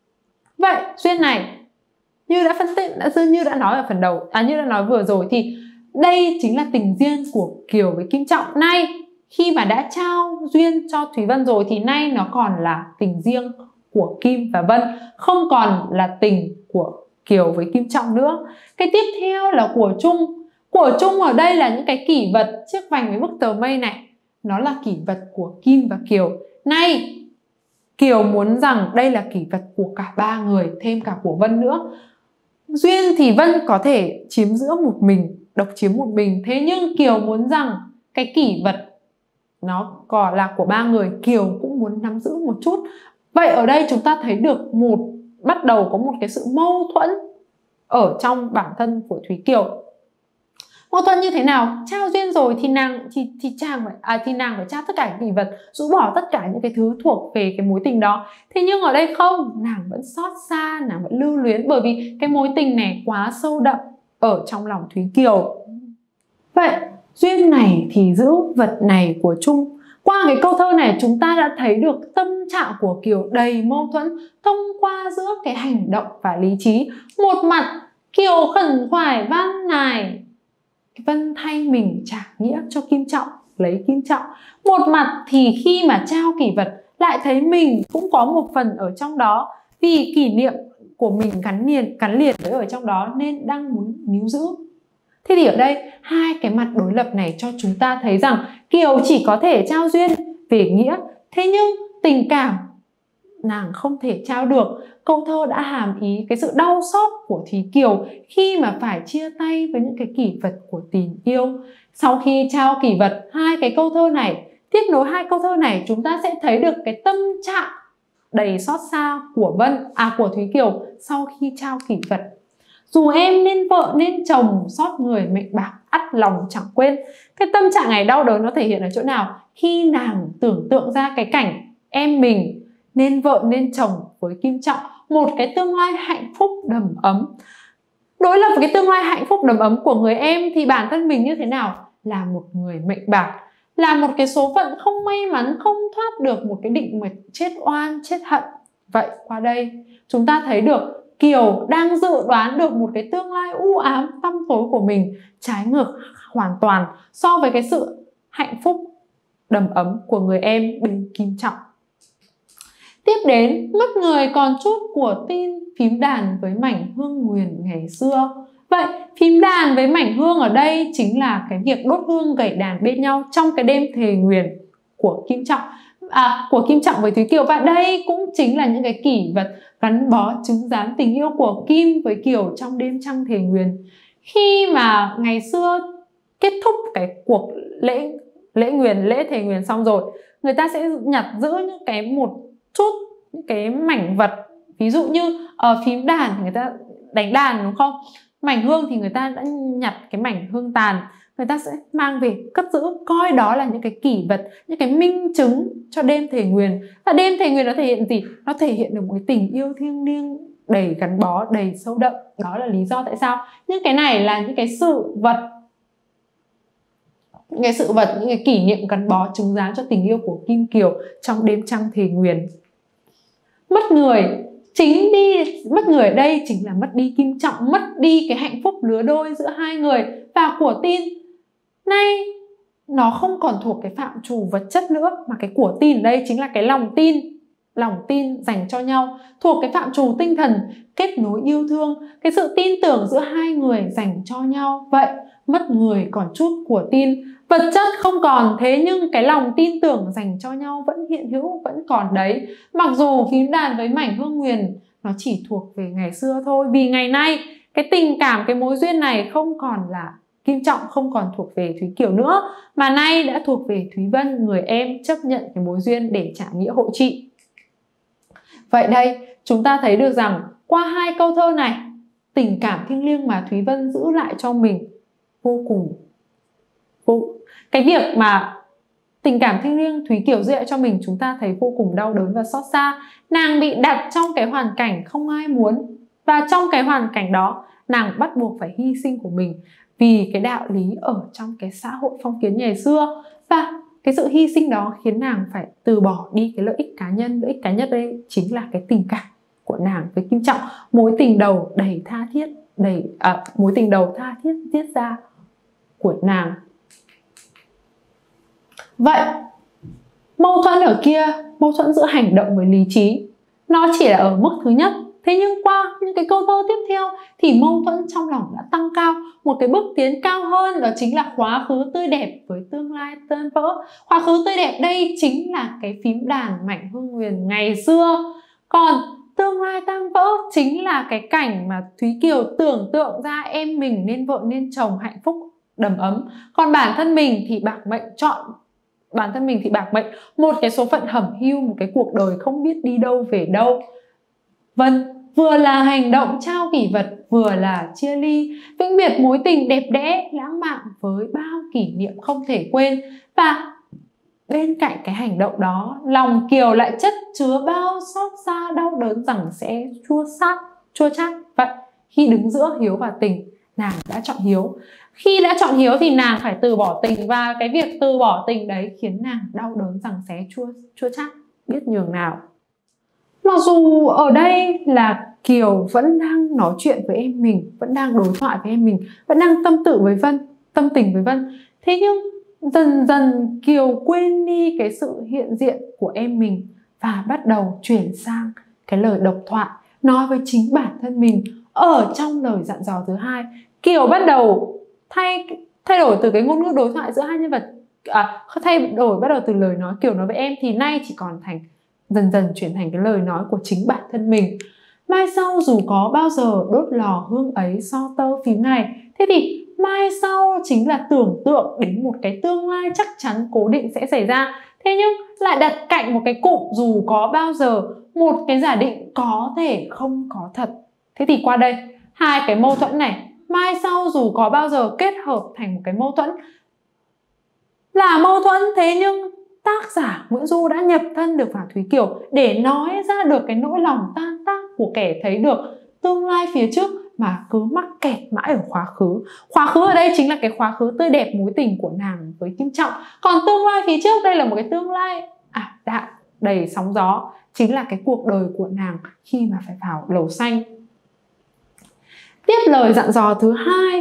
Vậy duyên này như đã phân tích, đã như đã nói ở phần đầu, à như đã nói vừa rồi, thì đây chính là tình duyên của Kiều với Kim Trọng. Nay khi mà đã trao duyên cho Thúy Vân rồi thì nay nó còn là tình riêng của Kim và Vân, không còn là tình của Kiều với Kim Trọng nữa. Cái tiếp theo là của chung. Của chung ở đây là những cái kỷ vật, chiếc vành với bức tờ mây này, nó là kỷ vật của Kim và Kiều. Nay Kiều muốn rằng đây là kỷ vật của cả ba người, thêm cả của Vân nữa. Duyên thì Vân có thể chiếm giữa một mình, độc chiếm một mình, thế nhưng Kiều muốn rằng cái kỷ vật nó còn là của ba người, Kiều cũng muốn nắm giữ một chút. Vậy ở đây chúng ta thấy được một bắt đầu có một cái sự mâu thuẫn ở trong bản thân của Thúy Kiều. Mâu thuẫn như thế nào? Trao duyên rồi thì nàng thì thì chàng phải à, thì nàng phải trao tất cả kỷ vật, rũ bỏ tất cả những cái thứ thuộc về cái mối tình đó. Thế nhưng ở đây không, nàng vẫn xót xa, nàng vẫn lưu luyến, bởi vì cái mối tình này quá sâu đậm ở trong lòng Thúy Kiều. Vậy duyên này thì giữ, vật này của chung. Qua cái câu thơ này chúng ta đã thấy được tâm trạng của Kiều đầy mâu thuẫn thông qua giữa cái hành động và lý trí. Một mặt Kiều khẩn khoải van nài Vân thay mình trả nghĩa cho Kim Trọng, lấy Kim Trọng. Một mặt thì khi mà trao kỷ vật lại thấy mình cũng có một phần ở trong đó, vì kỷ niệm của mình gắn liền gắn liền với ở trong đó nên đang muốn níu giữ. Thế thì ở đây hai cái mặt đối lập này cho chúng ta thấy rằng Kiều chỉ có thể trao duyên về nghĩa, thế nhưng tình cảm nàng không thể trao được. Câu thơ đã hàm ý cái sự đau xót của Thúy Kiều khi mà phải chia tay với những cái kỷ vật của tình yêu. Sau khi trao kỷ vật, hai cái câu thơ này, tiếp nối hai câu thơ này, chúng ta sẽ thấy được cái tâm trạng đầy xót xa của Vân, à của Thúy Kiều sau khi trao kỷ vật. Dù em nên vợ nên chồng, xót người mệnh bạc ắt lòng chẳng quên. Cái tâm trạng này đau đớn nó thể hiện ở chỗ nào? Khi nàng tưởng tượng ra cái cảnh em mình nên vợ nên chồng với Kim Trọng, một cái tương lai hạnh phúc đầm ấm. Đối lập với cái tương lai hạnh phúc đầm ấm của người em thì bản thân mình như thế nào? Là một người mệnh bạc, là một cái số phận không may mắn, không thoát được một cái định mệnh chết oan, chết hận. Vậy qua đây chúng ta thấy được Kiều đang dự đoán được một cái tương lai u ám tăm tối của mình, trái ngược hoàn toàn so với cái sự hạnh phúc đầm ấm của người em bên Kim Trọng. Tiếp đến, mất người còn chút của tin phím đàn với mảnh hương nguyền ngày xưa. Vậy phím đàn với mảnh hương ở đây chính là cái việc đốt hương gảy đàn bên nhau trong cái đêm thề nguyền của Kim Trọng, à, của Kim Trọng với Thúy Kiều. Và đây cũng chính là những cái kỷ vật gắn bó chứng giám tình yêu của Kim với Kiều trong đêm trăng thề nguyền. Khi mà ngày xưa kết thúc cái cuộc lễ lễ nguyền, lễ thề nguyền xong rồi, người ta sẽ nhặt giữ những cái một chút những cái mảnh vật, ví dụ như uh, phím đàn thì người ta đánh đàn đúng không, mảnh hương thì người ta đã nhặt cái mảnh hương tàn, người ta sẽ mang về cất giữ, coi đó là những cái kỷ vật, những cái minh chứng cho đêm thề nguyền. Và đêm thề nguyền nó thể hiện gì? Nó thể hiện được một cái tình yêu thiêng liêng đầy gắn bó, đầy sâu đậm. Đó là lý do tại sao những cái này là những cái sự vật, những cái sự vật, những cái kỷ niệm gắn bó chứng giám cho tình yêu của Kim Kiều trong đêm trăng thề nguyền. mất người chính đi mất người ở đây chính là mất đi Kim Trọng, mất đi cái hạnh phúc lứa đôi giữa hai người. Và của tin nay nó không còn thuộc cái phạm trù vật chất nữa, mà cái của tin ở đây chính là cái lòng tin, lòng tin dành cho nhau, thuộc cái phạm trù tinh thần, kết nối yêu thương, cái sự tin tưởng giữa hai người dành cho nhau. Vậy mất người còn chút của tin, vật chất không còn, thế nhưng cái lòng tin tưởng dành cho nhau vẫn hiện hữu, vẫn còn đấy. Mặc dù phím đàn với mảnh hương nguyền nó chỉ thuộc về ngày xưa thôi, vì ngày nay cái tình cảm, cái mối duyên này không còn là Kim Trọng, không còn thuộc về Thúy Kiều nữa, mà nay đã thuộc về Thúy Vân, người em chấp nhận cái mối duyên để trả nghĩa hộ chị. Vậy đây chúng ta thấy được rằng qua hai câu thơ này, tình cảm thiêng liêng mà Thúy Vân giữ lại cho mình vô cùng vô, cái việc mà tình cảm thiêng liêng Thúy Kiều giữ lại cho mình, chúng ta thấy vô cùng đau đớn và xót xa. Nàng bị đặt trong cái hoàn cảnh không ai muốn, và trong cái hoàn cảnh đó nàng bắt buộc phải hy sinh của mình vì cái đạo lý ở trong cái xã hội phong kiến ngày xưa. Và cái sự hy sinh đó khiến nàng phải từ bỏ đi cái lợi ích cá nhân. Lợi ích cá nhân đây chính là cái tình cảm của nàng với Kim Trọng, mối tình đầu đầy tha thiết, đầy à, mối tình đầu tha thiết tiết ra của nàng. Vậy mâu thuẫn ở kia, mâu thuẫn giữa hành động với lý trí, nó chỉ là ở mức thứ nhất. Thế nhưng qua những cái câu thơ tiếp theo thì mâu thuẫn trong lòng đã tăng cao, một cái bước tiến cao hơn, đó chính là quá khứ tươi đẹp với tương lai tan vỡ. Quá khứ tươi đẹp đây chính là cái phím đàn mảnh hương nguyền ngày xưa, còn tương lai tan vỡ chính là cái cảnh mà Thúy Kiều tưởng tượng ra em mình nên vợ nên chồng hạnh phúc đầm ấm, còn bản thân mình thì bạc mệnh chọn bản thân mình thì bạc mệnh một cái số phận hẩm hiu, một cái cuộc đời không biết đi đâu về đâu. Vân vừa là hành động trao kỷ vật, vừa là chia ly, vĩnh biệt mối tình đẹp đẽ lãng mạn với bao kỷ niệm không thể quên. Và bên cạnh cái hành động đó, lòng Kiều lại chất chứa bao xót xa đau đớn rằng sẽ chua sát chua chát. Vậy khi đứng giữa hiếu và tình, nàng đã chọn hiếu. Khi đã chọn hiếu thì nàng phải từ bỏ tình, và cái việc từ bỏ tình đấy khiến nàng đau đớn rằng sẽ chua chua chát biết nhường nào. Mặc dù ở đây là Kiều vẫn đang nói chuyện với em mình, vẫn đang đối thoại với em mình, vẫn đang tâm tự với Vân, tâm tình với Vân, thế nhưng dần dần Kiều quên đi cái sự hiện diện của em mình và bắt đầu chuyển sang cái lời độc thoại nói với chính bản thân mình. Ở trong lời dặn dò thứ hai, Kiều bắt đầu thay thay đổi từ cái ngôn ngữ đối thoại giữa hai nhân vật, à, thay đổi bắt đầu từ lời nói Kiều nói với em thì nay chỉ còn thành dần dần chuyển thành cái lời nói của chính bản thân mình. Mai sau dù có bao giờ đốt lò hương ấy so tơ phím này. Thế thì mai sau chính là tưởng tượng đến một cái tương lai chắc chắn cố định sẽ xảy ra, thế nhưng lại đặt cạnh một cái cụm dù có bao giờ, một cái giả định có thể không có thật. Thế thì qua đây hai cái mâu thuẫn này, mai sau dù có bao giờ kết hợp thành một cái mâu thuẫn, là mâu thuẫn, thế nhưng tác giả Nguyễn Du đã nhập thân được vào Thúy Kiều để nói ra được cái nỗi lòng tan tác của kẻ thấy được tương lai phía trước mà cứ mắc kẹt mãi ở quá khứ. Quá khứ ở đây chính là cái quá khứ tươi đẹp mối tình của nàng với Kim Trọng, còn tương lai phía trước đây là một cái tương lai ảm đạm đầy sóng gió, chính là cái cuộc đời của nàng khi mà phải vào lầu xanh. Tiếp lời dặn dò thứ hai,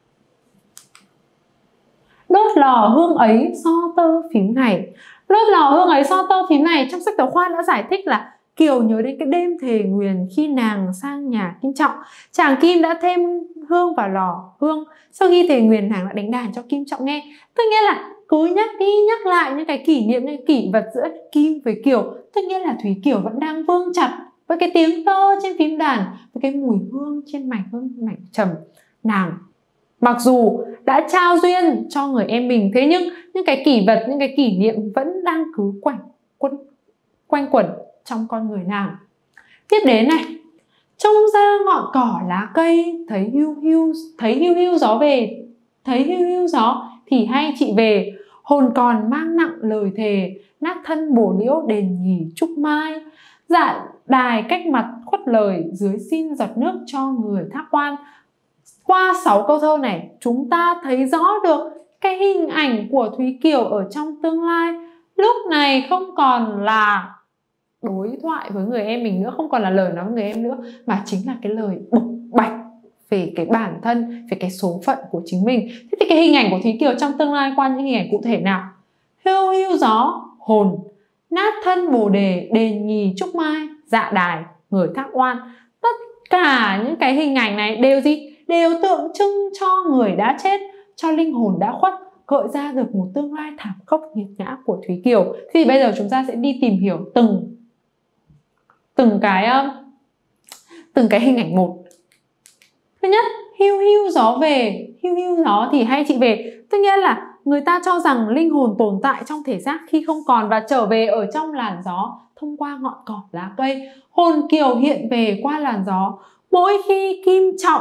đốt lò hương ấy so tơ phím này. Đốt lò hương ấy so tơ phím này trong sách giáo khoa đã giải thích là Kiều nhớ đến cái đêm thề nguyền khi nàng sang nhà Kim Trọng. Chàng Kim đã thêm hương vào lò hương. Sau khi thề nguyền, nàng đã đánh đàn cho Kim Trọng nghe. Tức nghĩa là cứ nhắc đi nhắc lại những cái kỷ niệm, những cái kỷ vật giữa Kim với Kiều. Tức nghĩa là Thúy Kiều vẫn đang vương chặt với cái tiếng tơ trên phím đàn, với cái mùi hương trên mảnh hương mảnh trầm. Nàng mặc dù đã trao duyên cho người em mình, thế nhưng những cái kỷ vật, những cái kỷ niệm vẫn đang cứ quanh quẩn quanh quẩn trong con người nàng. Tiếp đến này, trông ra ngọn cỏ lá cây, thấy hiu hiu thấy hiu hiu gió về, thấy hiu hiu gió thì hay chị về, hồn còn mang nặng lời thề, nát thân bổ liễu đền nhì trúc mai. Dạ đài cách mặt khuất lời, dưới xin giọt nước cho người thác quan. Qua sáu câu thơ này, chúng ta thấy rõ được cái hình ảnh của Thúy Kiều ở trong tương lai. Lúc này không còn là đối thoại với người em mình nữa, không còn là lời nói với người em nữa, mà chính là cái lời bộc bạch về cái bản thân, về cái số phận của chính mình. Thế thì cái hình ảnh của Thúy Kiều trong tương lai qua những hình ảnh cụ thể nào? Hưu hưu gió, hồn, nát thân bồ đề, đền nhì trúc mai, dạ đài, người thác oan. Tất cả những cái hình ảnh này đều gì? Đều tượng trưng cho người đã chết, cho linh hồn đã khuất, gợi ra được một tương lai thảm khốc nghiệt ngã của Thúy Kiều. Thì bây giờ chúng ta sẽ đi tìm hiểu từng từng cái từng cái hình ảnh một. Thứ nhất, hưu hưu gió về. Hưu hưu gió thì hay chị về, tức nghĩa là người ta cho rằng linh hồn tồn tại trong thể xác khi không còn và trở về ở trong làn gió thông qua ngọn cỏ lá cây. Hồn Kiều hiện về qua làn gió mỗi khi Kim Trọng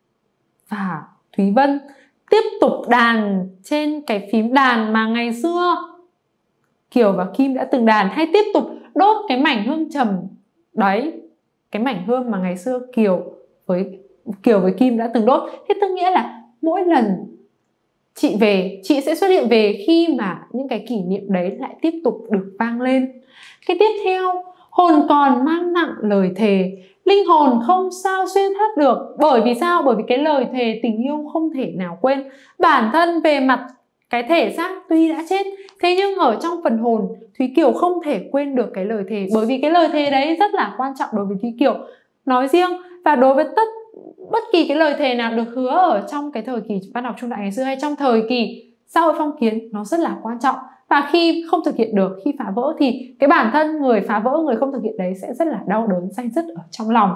và Thúy Vân tiếp tục đàn trên cái phím đàn mà ngày xưa Kiều và Kim đã từng đàn, hay tiếp tục đốt cái mảnh hương trầm đấy, cái mảnh hương mà ngày xưa Kiều với Kiều với Kim đã từng đốt. Thế tức nghĩa là mỗi lần chị về, chị sẽ xuất hiện về khi mà những cái kỷ niệm đấy lại tiếp tục được vang lên. Cái tiếp theo, hồn còn mang nặng lời thề, linh hồn không sao xuyên thắt được. Bởi vì sao? Bởi vì cái lời thề tình yêu không thể nào quên. Bản thân về mặt cái thể xác tuy đã chết, thế nhưng ở trong phần hồn, Thúy Kiều không thể quên được cái lời thề. Bởi vì cái lời thề đấy rất là quan trọng đối với Thúy Kiều nói riêng, và đối với tất bất kỳ cái lời thề nào được hứa ở trong cái thời kỳ văn học trung đại ngày xưa hay trong thời kỳ xã hội phong kiến, nó rất là quan trọng. Và khi không thực hiện được, khi phá vỡ, thì cái bản thân người phá vỡ, người không thực hiện đấy sẽ rất là đau đớn, day dứt ở trong lòng.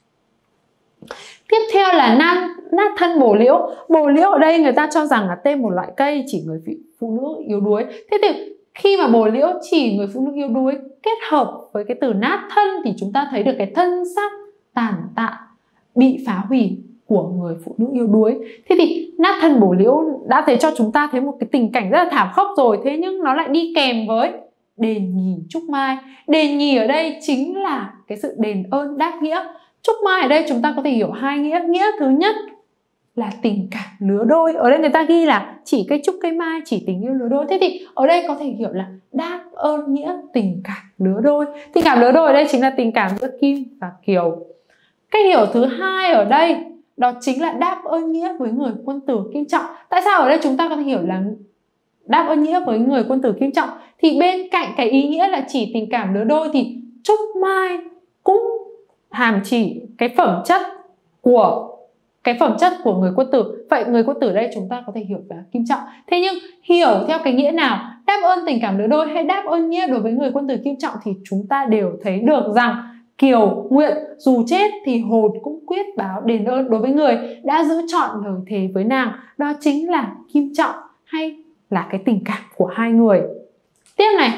Tiếp theo là nát, nát thân bồ liễu. Bồ liễu ở đây người ta cho rằng là tên một loại cây chỉ người phụ nữ yếu đuối. Thế thì khi mà bồ liễu chỉ người phụ nữ yếu đuối kết hợp với cái từ nát thân thì chúng ta thấy được cái thân xác tàn tạ, bị phá hủy của người phụ nữ yếu đuối. Thế thì nát thân bồ liễu đã thấy cho chúng ta thấy một cái tình cảnh rất là thảm khốc rồi, thế nhưng nó lại đi kèm với đền nhì trúc mai. Đền nhì ở đây chính là cái sự đền ơn đáp nghĩa. Trúc mai ở đây chúng ta có thể hiểu hai nghĩa. Nghĩa thứ nhất là tình cảm lứa đôi. Ở đây người ta ghi là chỉ cây trúc cây mai, chỉ tình yêu lứa đôi. Thế thì ở đây có thể hiểu là đáp ơn nghĩa tình cảm lứa đôi. Tình cảm lứa đôi ở đây chính là tình cảm giữa Kim và Kiều. Cách hiểu thứ hai ở đây đó chính là đáp ơn nghĩa với người quân tử Kim Trọng. Tại sao ở đây chúng ta có thể hiểu là đáp ơn nghĩa với người quân tử Kim Trọng? Thì bên cạnh cái ý nghĩa là chỉ tình cảm lứa đôi thì trúc mai cũng hàm chỉ cái phẩm chất của cái phẩm chất của người quân tử. Vậy người quân tử ở đây chúng ta có thể hiểu là Kim Trọng. Thế nhưng hiểu theo cái nghĩa nào, đáp ơn tình cảm lứa đôi hay đáp ơn nghĩa đối với người quân tử Kim Trọng, thì chúng ta đều thấy được rằng Kiều nguyện dù chết thì hồn cũng quyết báo đền ơn đối với người đã giữ trọn lời thề với nàng. Đó chính là Kim Trọng hay là cái tình cảm của hai người. Tiếp này,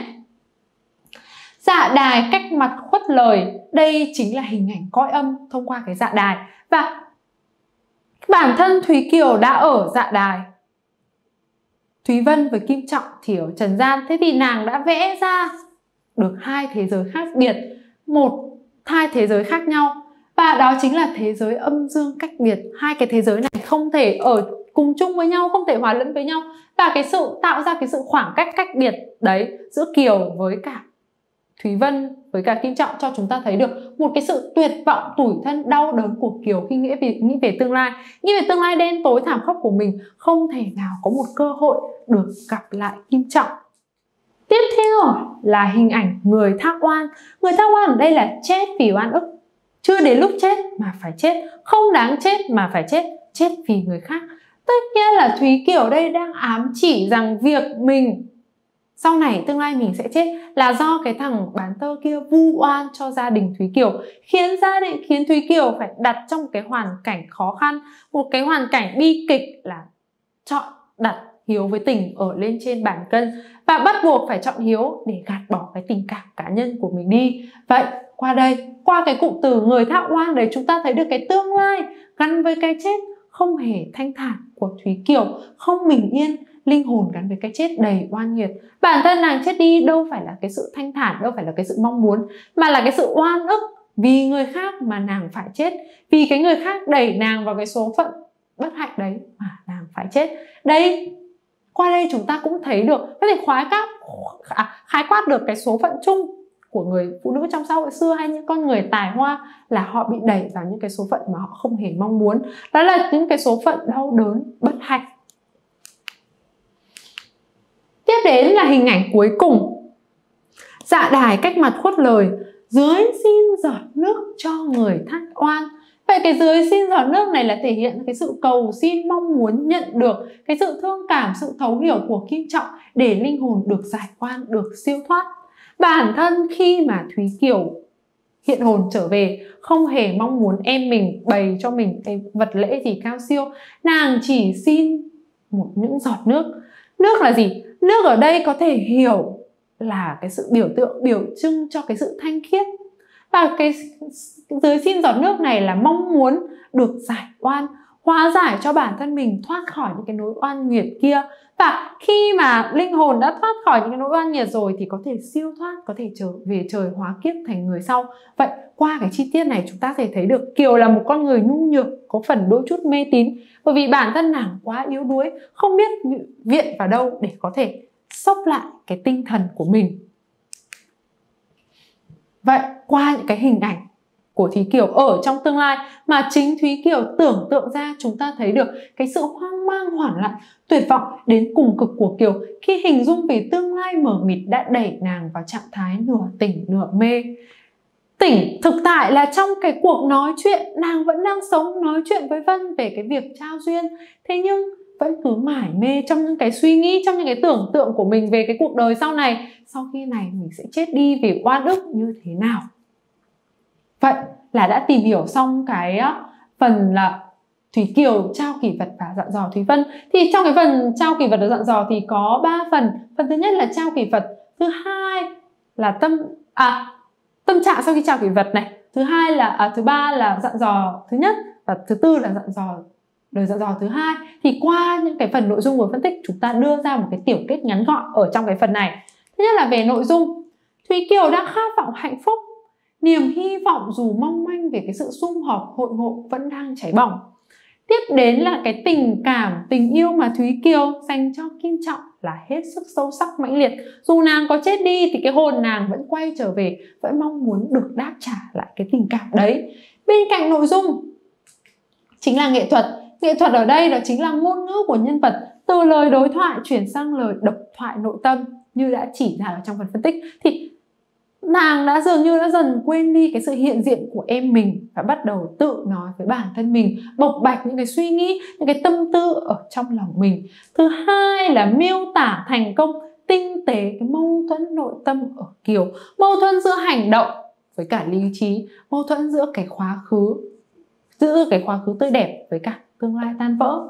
dạ đài cách mặt khuất lời. Đây chính là hình ảnh cõi âm thông qua cái dạ đài. Và bản thân Thúy Kiều đã ở dạ đài, Thúy Vân với Kim Trọng thì ở trần gian. Thế thì nàng đã vẽ ra được hai thế giới khác biệt, một hai thế giới khác nhau, và đó chính là thế giới âm dương cách biệt. Hai cái thế giới này không thể ở cùng chung với nhau, không thể hòa lẫn với nhau, và cái sự tạo ra cái sự khoảng cách cách biệt đấy giữa Kiều với cả Thúy Vân với cả Kim Trọng cho chúng ta thấy được một cái sự tuyệt vọng, tủi thân, đau đớn của Kiều khi nghĩ về, nghĩ về tương lai, nghĩ về tương lai đen tối thảm khốc của mình, không thể nào có một cơ hội được gặp lại Kim Trọng. Tiếp theo là hình ảnh người thác oan. Người thác oan ở đây là chết vì oan ức, chưa đến lúc chết mà phải chết, không đáng chết mà phải chết, chết vì người khác. Tất nhiên là Thúy Kiều ở đây đang ám chỉ rằng việc mình sau này tương lai mình sẽ chết là do cái thằng bán tơ kia vu oan cho gia đình Thúy Kiều, khiến gia đình khiến Thúy Kiều phải đặt trong một cái hoàn cảnh khó khăn, một cái hoàn cảnh bi kịch là chọn đặt hiếu với tình ở lên trên bàn cân, và bắt buộc phải chọn hiếu để gạt bỏ cái tình cảm cá nhân của mình đi. Vậy qua đây, qua cái cụm từ người thác oan đấy, chúng ta thấy được cái tương lai gắn với cái chết không hề thanh thản của Thúy Kiều, không bình yên, linh hồn gắn với cái chết đầy oan nghiệt. Bản thân nàng chết đi đâu phải là cái sự thanh thản, đâu phải là cái sự mong muốn, mà là cái sự oan ức vì người khác mà nàng phải chết, vì cái người khác đẩy nàng vào cái số phận bất hạnh đấy mà nàng phải chết. Đây, qua đây chúng ta cũng thấy được, có thể khái quát, à, khái quát được cái số phận chung của người phụ nữ trong xã hội xưa hay những con người tài hoa là họ bị đẩy vào những cái số phận mà họ không hề mong muốn. Đó là những cái số phận đau đớn, bất hạnh. Tiếp đến là hình ảnh cuối cùng. Dạ đài cách mặt khuất lời, dưới xin giọt nước cho người thắt oan. Vậy cái dưới xin giọt nước này là thể hiện cái sự cầu xin, mong muốn nhận được cái sự thương cảm, sự thấu hiểu của Kim Trọng để linh hồn được giải oan, được siêu thoát. Bản thân khi mà Thúy Kiều hiện hồn trở về, không hề mong muốn em mình bày cho mình cái vật lễ gì cao siêu, nàng chỉ xin một những giọt nước. Nước là gì? Nước ở đây có thể hiểu là cái sự biểu tượng, biểu trưng cho cái sự thanh khiết. Và cái dưới xin giọt nước này là mong muốn được giải oan, hóa giải cho bản thân mình thoát khỏi những cái nỗi oan nghiệt kia. Và khi mà linh hồn đã thoát khỏi những cái nỗi oan nghiệt rồi thì có thể siêu thoát, có thể trở về trời hóa kiếp thành người sau. Vậy qua cái chi tiết này chúng ta sẽ thấy được Kiều là một con người nhu nhược, có phần đôi chút mê tín, bởi vì bản thân nàng quá yếu đuối, không biết viện vào đâu để có thể xốc lại cái tinh thần của mình. Vậy qua những cái hình ảnh của Thúy Kiều ở trong tương lai mà chính Thúy Kiều tưởng tượng ra, chúng ta thấy được cái sự hoang mang, hoảng loạn, tuyệt vọng đến cùng cực của Kiều khi hình dung về tương lai mờ mịt đã đẩy nàng vào trạng thái nửa tỉnh nửa mê. Tỉnh thực tại là trong cái cuộc nói chuyện, nàng vẫn đang sống nói chuyện với Vân về cái việc trao duyên, thế nhưng vẫn cứ mải mê trong những cái suy nghĩ, trong những cái tưởng tượng của mình về cái cuộc đời sau này. Sau khi này mình sẽ chết đi vì oan ức như thế nào. Vậy là đã tìm hiểu xong cái phần là Thúy Kiều trao kỷ vật và dặn dò Thúy Vân. Thì trong cái phần trao kỷ vật và dặn dò thì có ba phần. Phần thứ nhất là trao kỷ vật, thứ hai là tâm à tâm trạng sau khi trao kỷ vật này, thứ hai là à, thứ ba là dặn dò thứ nhất, và thứ tư là dặn dò lời dặn dò thứ hai. Thì qua những cái phần nội dung vừa phân tích, chúng ta đưa ra một cái tiểu kết ngắn gọn ở trong cái phần này. Thứ nhất là về nội dung, Thúy Kiều đang khát vọng hạnh phúc, niềm hy vọng dù mong manh về cái sự sum họp hội ngộ vẫn đang cháy bỏng. Tiếp đến là cái tình cảm, tình yêu mà Thúy Kiều dành cho Kim Trọng là hết sức sâu sắc mãnh liệt. Dù nàng có chết đi thì cái hồn nàng vẫn quay trở về, vẫn mong muốn được đáp trả lại cái tình cảm đấy. Bên cạnh nội dung chính là nghệ thuật. Nghệ thuật ở đây đó chính là ngôn ngữ của nhân vật, từ lời đối thoại chuyển sang lời độc thoại nội tâm như đã chỉ ra ở trong phần phân tích. Thì nàng đã dường như đã dần quên đi cái sự hiện diện của em mình và bắt đầu tự nói với bản thân mình, bộc bạch những cái suy nghĩ, những cái tâm tư ở trong lòng mình. Thứ hai là miêu tả thành công tinh tế cái mâu thuẫn nội tâm ở Kiều, mâu thuẫn giữa hành động với cả lý trí, mâu thuẫn giữa cái quá khứ, giữa cái quá khứ tươi đẹp với cả tương lai tan vỡ.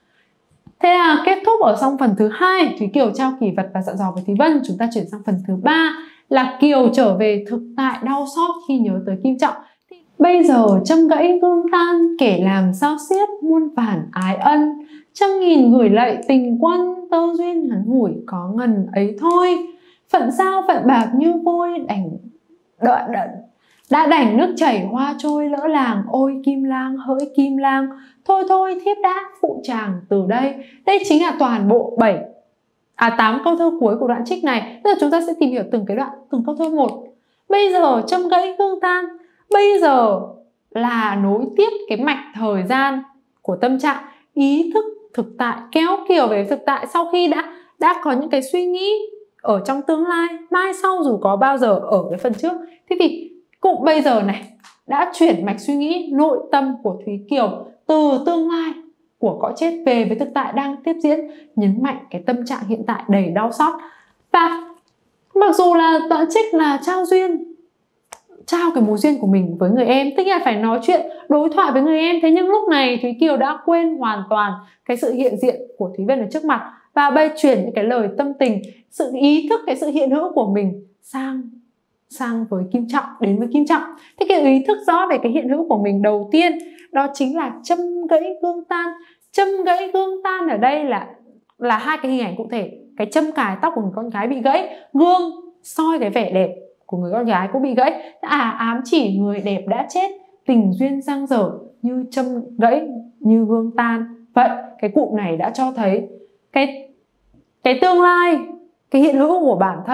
Thế là kết thúc ở xong phần thứ hai, Thúy Kiều trao kỷ vật và dặn dò với Thúy Vân. Chúng ta chuyển sang phần thứ ba là Kiều trở về thực tại đau xót khi nhớ tới Kim Trọng. Bây giờ châm gãy gương tan, kể làm sao xiết muôn vàn ái ân, trăm nghìn gửi lạy tình quân, tơ duyên ngắn ngủi có ngần ấy thôi. Phận sao phận bạc như vôi đành đợi đận, đã đành nước chảy hoa trôi lỡ làng, ôi Kim Lang hỡi Kim Lang, thôi thôi thiếp đã phụ chàng từ đây. Đây chính là toàn bộ bảy à tám câu thơ cuối của đoạn trích này. Bây giờ chúng ta sẽ tìm hiểu từng cái đoạn, từng câu thơ một. Bây giờ châm gãy gương tan, bây giờ là nối tiếp cái mạch thời gian của tâm trạng, ý thức thực tại, kéo Kiều về thực tại sau khi đã đã có những cái suy nghĩ ở trong tương lai, mai sau dù có bao giờ ở cái phần trước. Thế thì cụm bây giờ này đã chuyển mạch suy nghĩ nội tâm của Thúy Kiều từ tương lai của cõi chết về với thực tại đang tiếp diễn, nhấn mạnh cái tâm trạng hiện tại đầy đau xót. Và mặc dù là đoạn trích là trao duyên, trao cái mối duyên của mình với người em, tức là phải nói chuyện, đối thoại với người em, thế nhưng lúc này Thúy Kiều đã quên hoàn toàn cái sự hiện diện của Thúy Vân ở trước mặt và bây chuyển những cái lời tâm tình, sự ý thức, cái sự hiện hữu của mình sang sang với Kim Trọng, đến với Kim Trọng. Thế cái ý thức rõ về cái hiện hữu của mình đầu tiên đó chính là châm gãy gương tan. Châm gãy gương tan ở đây là là hai cái hình ảnh cụ thể. Cái châm cài tóc của người con gái bị gãy, gương soi cái vẻ đẹp của người con gái cũng bị gãy, à ám chỉ người đẹp đã chết, tình duyên dang dở như châm gãy, như gương tan. Vậy cái cụm này đã cho thấy cái cái tương lai, cái hiện hữu của bản thân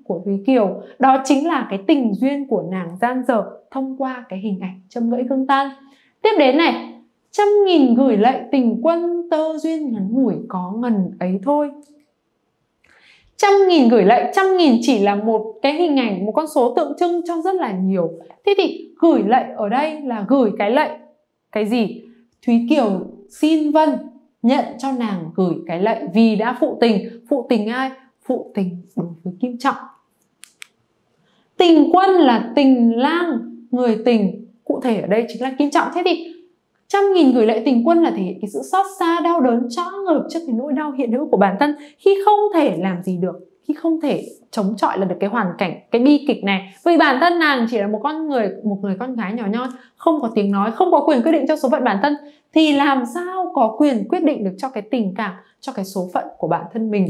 của Thúy Kiều. Đó chính là cái tình duyên của nàng gian dở thông qua cái hình ảnh châm gãy gương tan. Tiếp đến này, trăm nghìn gửi lệ tình quân, tơ duyên ngắn ngủi có ngần ấy thôi. Trăm nghìn gửi lệ, trăm nghìn chỉ là một cái hình ảnh, một con số tượng trưng cho rất là nhiều. Thế thì gửi lệ ở đây là gửi cái lệ. Cái gì? Thúy Kiều xin Vân nhận cho nàng gửi cái lệ vì đã phụ tình. Phụ tình ai? Phụ tình đối với Kim Trọng. Tình quân là tình lang, người tình cụ thể ở đây chính là Kim Trọng. Thế thì trăm nghìn gửi lệ tình quân là thể hiện cái sự xót xa, đau đớn, choáng ngợp trước cái nỗi đau hiện hữu của bản thân khi không thể làm gì được, khi không thể chống chọi là được cái hoàn cảnh, cái bi kịch này. Vì bản thân nàng chỉ là một con người, một người con gái nhỏ nhoi, không có tiếng nói, không có quyền quyết định cho số phận bản thân, thì làm sao có quyền quyết định được cho cái tình cảm, cho cái số phận của bản thân mình.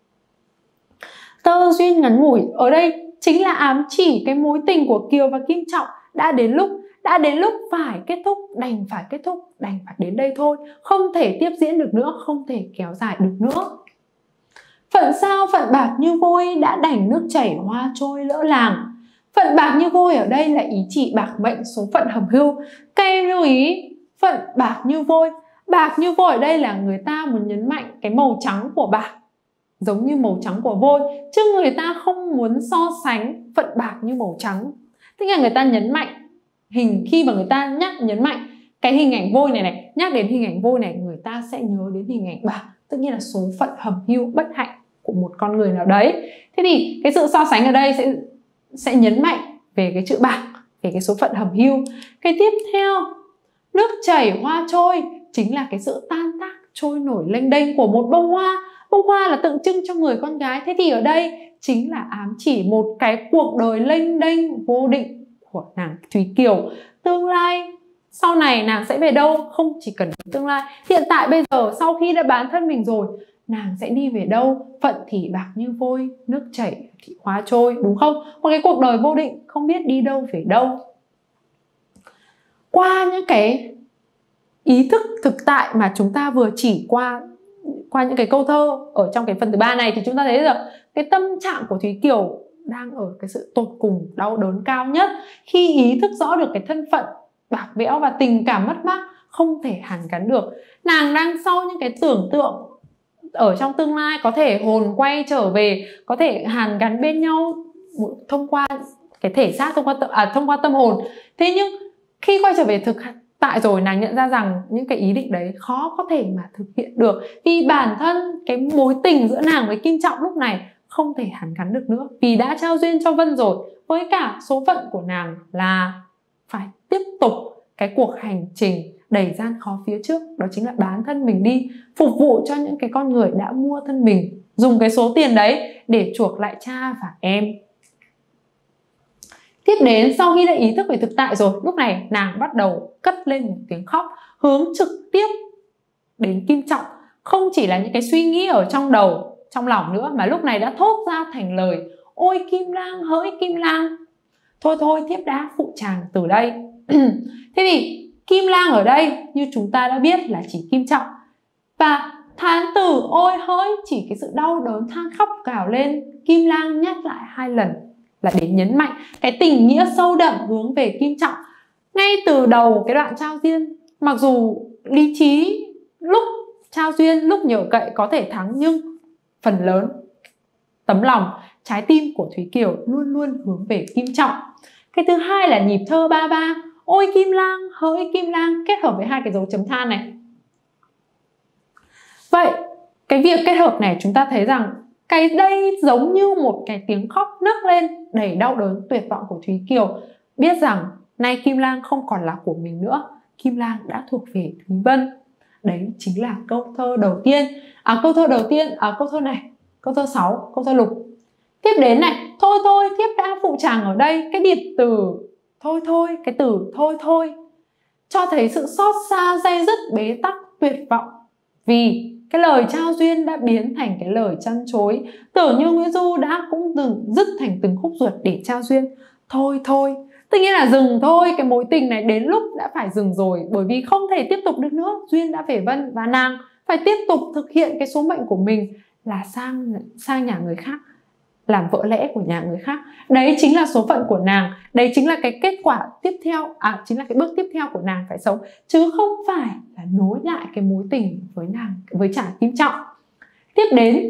Tơ duyên ngắn ngủi ở đây chính là ám chỉ cái mối tình của Kiều và Kim Trọng đã đến lúc đã đến lúc phải kết thúc, đành phải kết thúc, đành phải đến đây thôi, không thể tiếp diễn được nữa, không thể kéo dài được nữa. Phận sao phận bạc như vôi, đã đành nước chảy hoa trôi lỡ làng. Phận bạc như vôi ở đây là ý chỉ bạc mệnh, số phận hầm hưu. Các em lưu ý, phận bạc như vôi. Bạc như vôi ở đây là người ta muốn nhấn mạnh cái màu trắng của bạc giống như màu trắng của vôi, chứ người ta không muốn so sánh phận bạc như màu trắng. Tức là người ta nhấn mạnh hình, khi mà người ta nhắc nhấn mạnh cái hình ảnh vôi này này, nhắc đến hình ảnh vôi này, người ta sẽ nhớ đến hình ảnh bạc, tất nhiên là số phận hầm hưu bất hạnh của một con người nào đấy. Thế thì cái sự so sánh ở đây sẽ sẽ nhấn mạnh về cái chữ bạc, về cái số phận hầm hưu. Cái tiếp theo, nước chảy hoa trôi chính là cái sự tan tác, trôi nổi lênh đênh của một bông hoa. Bông hoa là tượng trưng cho người con gái. Thế thì ở đây chính là ám chỉ một cái cuộc đời lênh đênh vô định của nàng Thúy Kiều. Tương lai sau này nàng sẽ về đâu? Không chỉ cần tương lai, hiện tại bây giờ sau khi đã bán thân mình rồi, nàng sẽ đi về đâu? Phận thì bạc như vôi, nước chảy thì hoa trôi, đúng không? Một cái cuộc đời vô định, không biết đi đâu về đâu. Qua những cái ý thức thực tại mà chúng ta vừa chỉ qua qua những cái câu thơ ở trong cái phần thứ ba này, thì chúng ta thấy được cái tâm trạng của Thúy Kiều đang ở cái sự tột cùng đau đớn cao nhất, khi ý thức rõ được cái thân phận bạc bẽo và tình cảm mất mát không thể hàn gắn được. Nàng đang sau những cái tưởng tượng ở trong tương lai, có thể hồn quay trở về, có thể hàn gắn bên nhau thông qua cái thể xác, thông qua tâm, à, thông qua tâm hồn. Thế nhưng khi quay trở về thực tại rồi, nàng nhận ra rằng những cái ý định đấy khó có thể mà thực hiện được, vì bản thân cái mối tình giữa nàng với Kim Trọng lúc này không thể hàn gắn được nữa, vì đã trao duyên cho Vân rồi. Với cả số phận của nàng là phải tiếp tục cái cuộc hành trình đầy gian khó phía trước, đó chính là bán thân mình đi, phục vụ cho những cái con người đã mua thân mình, dùng cái số tiền đấy để chuộc lại cha và em. Tiếp đến, sau khi đã ý thức về thực tại rồi, lúc này nàng bắt đầu cất lên một tiếng khóc hướng trực tiếp đến Kim Trọng. Không chỉ là những cái suy nghĩ ở trong đầu, trong lòng nữa, mà lúc này đã thốt ra thành lời: ôi Kim Lang, hỡi Kim Lang, thôi thôi thiếp đã phụ chàng từ đây. Thế thì Kim Lang ở đây như chúng ta đã biết là chỉ Kim Trọng, và thán từ ôi hỡi chỉ cái sự đau đớn than khóc gào lên. Kim Lang nhắc lại hai lần là để nhấn mạnh cái tình nghĩa sâu đậm hướng về Kim Trọng. Ngay từ đầu cái đoạn trao duyên, mặc dù lý trí lúc trao duyên, lúc nhờ cậy có thể thắng, nhưng phần lớn tấm lòng, trái tim của Thúy Kiều luôn luôn hướng về Kim Trọng. Cái thứ hai là nhịp thơ ba ba, ôi Kim Lang, hỡi Kim Lang, kết hợp với hai cái dấu chấm than này. Vậy cái việc kết hợp này chúng ta thấy rằng cái đây giống như một cái tiếng khóc nấc lên đầy đau đớn tuyệt vọng của Thúy Kiều, biết rằng nay Kim Lang không còn là của mình nữa, Kim Lang đã thuộc về Thúy Vân. Đấy chính là câu thơ đầu tiên. À câu thơ đầu tiên, à câu thơ này, câu thơ sáu, câu thơ lục. Tiếp đến này, thôi thôi thiếp đã phụ chàng ở đây, cái điệp từ thôi thôi, cái từ thôi thôi cho thấy sự xót xa, day dứt, bế tắc, tuyệt vọng, vì cái lời trao duyên đã biến thành cái lời chăn chối. Tưởng như Nguyễn Du đã cũng từng dứt thành từng khúc ruột để trao duyên. Thôi thôi, tất nhiên là dừng thôi, cái mối tình này đến lúc đã phải dừng rồi, bởi vì không thể tiếp tục được nữa. Duyên đã về Vân và nàng phải tiếp tục thực hiện cái số mệnh của mình là sang sang nhà người khác. làm vợ lẽ của nhà người khác. Đấy chính là số phận của nàng, đấy chính là cái kết quả tiếp theo, à chính là cái bước tiếp theo của nàng phải sống, chứ không phải là nối lại cái mối tình với nàng, với chàng Kim Trọng. Tiếp đến,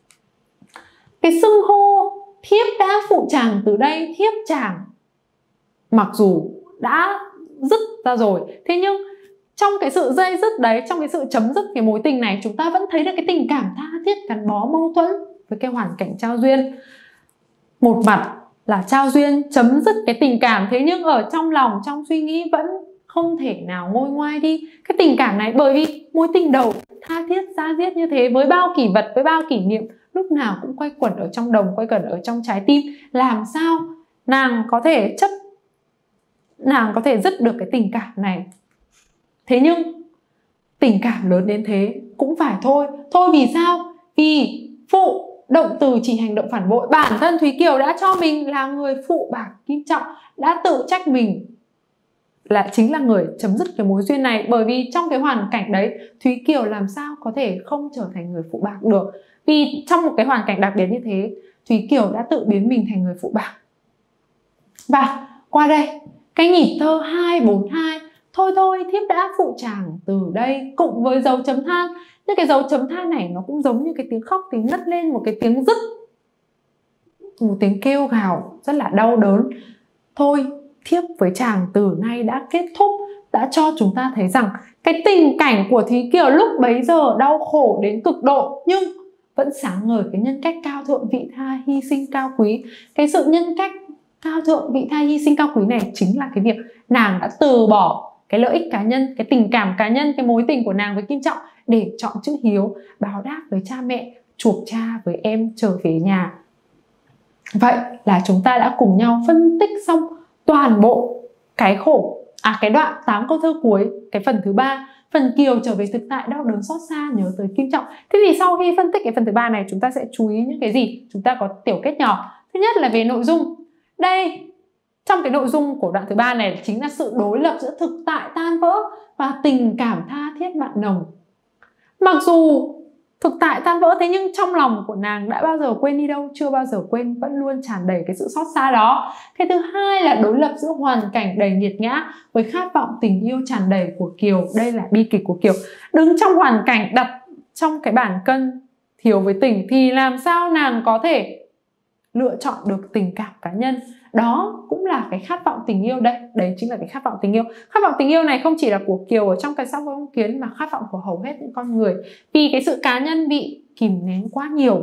cái xưng hô thiếp đã phụ chàng từ đây, thiếp chàng mặc dù đã dứt ra rồi, thế nhưng trong cái sự dây dứt đấy, trong cái sự chấm dứt cái mối tình này, chúng ta vẫn thấy được cái tình cảm tha thiết gắn bó mâu thuẫn với cái hoàn cảnh trao duyên. Một mặt là trao duyên chấm dứt cái tình cảm, thế nhưng ở trong lòng, trong suy nghĩ vẫn không thể nào nguôi ngoai đi cái tình cảm này, bởi vì mối tình đầu tha thiết da diết như thế, với bao kỷ vật, với bao kỷ niệm, lúc nào cũng quay quẩn ở trong đồng, quay quẩn ở trong trái tim, làm sao nàng có thể chấp nàng có thể dứt được cái tình cảm này. Thế nhưng tình cảm lớn đến thế cũng phải thôi. Thôi vì sao? Vì phụ động từ chỉ hành động phản bội. Bản thân Thúy Kiều đã cho mình là người phụ bạc Kim Trọng, đã tự trách mình là chính là người chấm dứt cái mối duyên này. Bởi vì trong cái hoàn cảnh đấy, Thúy Kiều làm sao có thể không trở thành người phụ bạc được. Vì trong một cái hoàn cảnh đặc biệt như thế, Thúy Kiều đã tự biến mình thành người phụ bạc. Và qua đây, cái nhịp thơ hai bốn hai, thôi thôi thiếp đã phụ chàng từ đây, cùng với dấu chấm than. Nhưng cái dấu chấm than này nó cũng giống như cái tiếng khóc, tiếng nấc lên, một cái tiếng dứt, một tiếng kêu gào rất là đau đớn. Thôi thiếp với chàng từ nay đã kết thúc, đã cho chúng ta thấy rằng cái tình cảnh của Thúy Kiều lúc bấy giờ đau khổ đến cực độ, nhưng vẫn sáng ngời cái nhân cách cao thượng vị tha hy sinh cao quý. Cái sự nhân cách cao thượng vị tha hy sinh cao quý này chính là cái việc nàng đã từ bỏ cái lợi ích cá nhân, cái tình cảm cá nhân, cái mối tình của nàng với Kim Trọng để chọn chữ hiếu, báo đáp với cha mẹ, chuộc cha với em trở về nhà. Vậy là chúng ta đã cùng nhau phân tích xong toàn bộ cái khổ, à cái đoạn tám câu thơ cuối, cái phần thứ ba, phần Kiều trở về thực tại đau đớn xót xa nhớ tới Kim Trọng. Thế thì sau khi phân tích cái phần thứ ba này, chúng ta sẽ chú ý những cái gì? Chúng ta có tiểu kết nhỏ. Thứ nhất là về nội dung. Đây, trong cái nội dung của đoạn thứ ba này chính là sự đối lập giữa thực tại tan vỡ và tình cảm tha thiết mặn nồng. Mặc dù thực tại tan vỡ, thế nhưng trong lòng của nàng đã bao giờ quên đi đâu? Chưa bao giờ quên, vẫn luôn tràn đầy cái sự xót xa đó. Cái thứ hai là đối lập giữa hoàn cảnh đầy nghiệt ngã với khát vọng tình yêu tràn đầy của Kiều. Đây là bi kịch của Kiều. Đứng trong hoàn cảnh đặt trong cái bản cân thiếu với tình thì làm sao nàng có thể lựa chọn được tình cảm cá nhân? Đó cũng là cái khát vọng tình yêu đây. Đấy chính là cái khát vọng tình yêu. Khát vọng tình yêu này không chỉ là của Kiều ở trong cái xã hội phong kiến, mà khát vọng của hầu hết những con người, vì cái sự cá nhân bị kìm nén quá nhiều.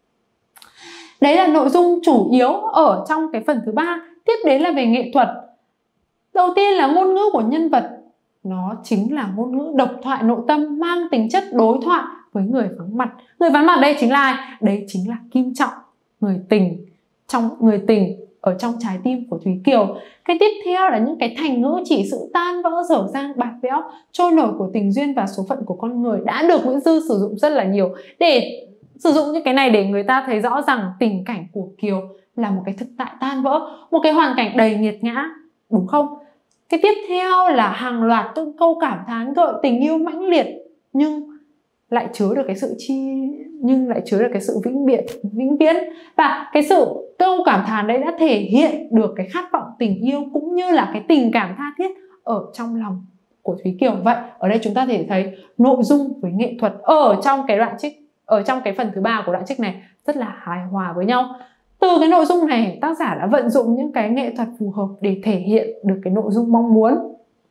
Đấy là nội dung chủ yếu ở trong cái phần thứ ba. Tiếp đến là về nghệ thuật. Đầu tiên là ngôn ngữ của nhân vật. Nó chính là ngôn ngữ độc thoại nội tâm, mang tính chất đối thoại với người vắng mặt. Người vắng mặt đây chính là ai? Đấy chính là Kim Trọng, người tình trong người tình ở trong trái tim của Thúy Kiều. Cái tiếp theo là những cái thành ngữ chỉ sự tan vỡ dở dang bạt bẽo trôi nổi của tình duyên và số phận của con người đã được Nguyễn Du sử dụng rất là nhiều, để sử dụng những cái này để người ta thấy rõ rằng tình cảnh của Kiều là một cái thực tại tan vỡ, một cái hoàn cảnh đầy nghiệt ngã, đúng không? Cái tiếp theo là hàng loạt những câu cảm thán gợi tình yêu mãnh liệt, nhưng lại chứa được cái sự chi nhưng lại chứa được cái sự vĩnh biệt vĩnh viễn, và cái sự câu cảm thán đấy đã thể hiện được cái khát vọng tình yêu cũng như là cái tình cảm tha thiết ở trong lòng của Thúy Kiều. Vậy ở đây chúng ta thể thấy nội dung với nghệ thuật ở trong cái đoạn trích, ở trong cái phần thứ ba của đoạn trích này rất là hài hòa với nhau. Từ cái nội dung này, tác giả đã vận dụng những cái nghệ thuật phù hợp để thể hiện được cái nội dung mong muốn.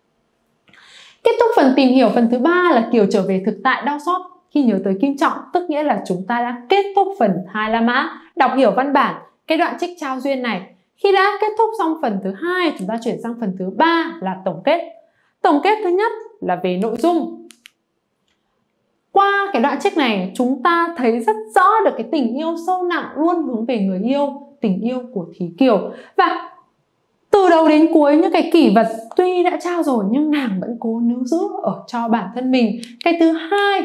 Kết thúc phần tìm hiểu phần thứ ba là Kiều trở về thực tại đau xót khi nhớ tới Kim Trọng, tức nghĩa là chúng ta đã kết thúc phần hai La Mã, đọc hiểu văn bản cái đoạn trích trao duyên này. Khi đã kết thúc xong phần thứ hai, chúng ta chuyển sang phần thứ ba là tổng kết. Tổng kết thứ nhất là về nội dung. Qua cái đoạn trích này, chúng ta thấy rất rõ được cái tình yêu sâu nặng luôn hướng về người yêu, tình yêu của Thúy Kiều. Và từ đầu đến cuối, những cái kỷ vật tuy đã trao rồi nhưng nàng vẫn cố níu giữ ở cho bản thân mình. Cái thứ hai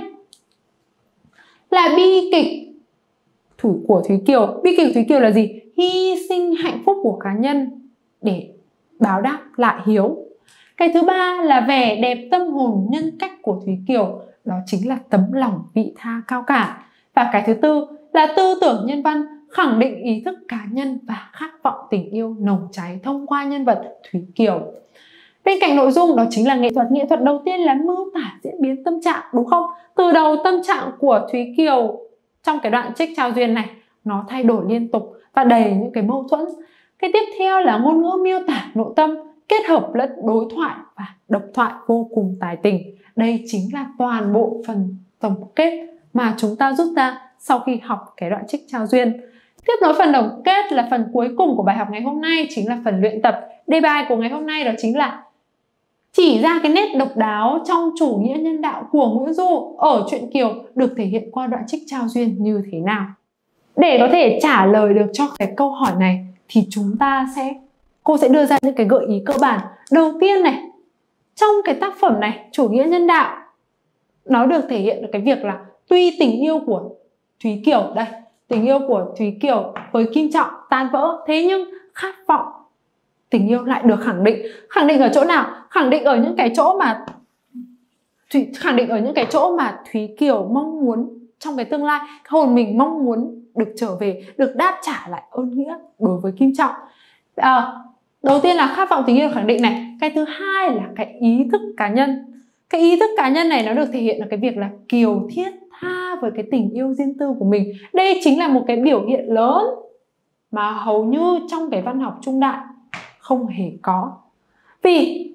là bi kịch thủ của Thúy Kiều. Bi kịch của Thúy Kiều là gì? Hy sinh hạnh phúc của cá nhân để báo đáp lại hiếu. Cái thứ ba là vẻ đẹp tâm hồn nhân cách của Thúy Kiều, đó chính là tấm lòng vị tha cao cả. Và cái thứ tư là tư tưởng nhân văn khẳng định ý thức cá nhân và khát vọng tình yêu nồng cháy thông qua nhân vật Thúy Kiều. Bên cạnh nội dung đó chính là nghệ thuật. Nghệ thuật đầu tiên là mưu tả diễn biến tâm trạng, đúng không? Từ đầu tâm trạng của Thúy Kiều trong cái đoạn trích trao duyên này nó thay đổi liên tục và đầy những cái mâu thuẫn. Cái tiếp theo là ngôn ngữ miêu tả nội tâm kết hợp lẫn đối thoại và độc thoại vô cùng tài tình. Đây chính là toàn bộ phần tổng kết mà chúng ta rút ra sau khi học cái đoạn trích trao duyên. Tiếp nối phần tổng kết là phần cuối cùng của bài học ngày hôm nay, chính là phần luyện tập. Đề bài của ngày hôm nay đó chính là chỉ ra cái nét độc đáo trong chủ nghĩa nhân đạo của Nguyễn Du ở truyện Kiều được thể hiện qua đoạn trích trao duyên như thế nào. Để có thể trả lời được cho cái câu hỏi này thì chúng ta sẽ cô sẽ đưa ra những cái gợi ý cơ bản. Đầu tiên này, trong cái tác phẩm này, chủ nghĩa nhân đạo nó được thể hiện được cái việc là tuy tình yêu của Thúy Kiều đây, tình yêu của Thúy Kiều với Kim Trọng tan vỡ, thế nhưng khát vọng tình yêu lại được khẳng định. Khẳng định ở chỗ nào? Khẳng định ở những cái chỗ mà Thúy, khẳng định ở những cái chỗ mà Thúy Kiều mong muốn trong cái tương lai, hồn mình mong muốn được trở về, được đáp trả lại ơn nghĩa đối với Kim Trọng. À, đầu tiên là khát vọng tình yêu khẳng định này. Cái thứ hai là cái ý thức cá nhân. Cái ý thức cá nhân này nó được thể hiện ở cái việc là Kiều thiết tha với cái tình yêu riêng tư của mình. Đây chính là một cái biểu hiện lớn mà hầu như trong cái văn học trung đại không hề có. Vì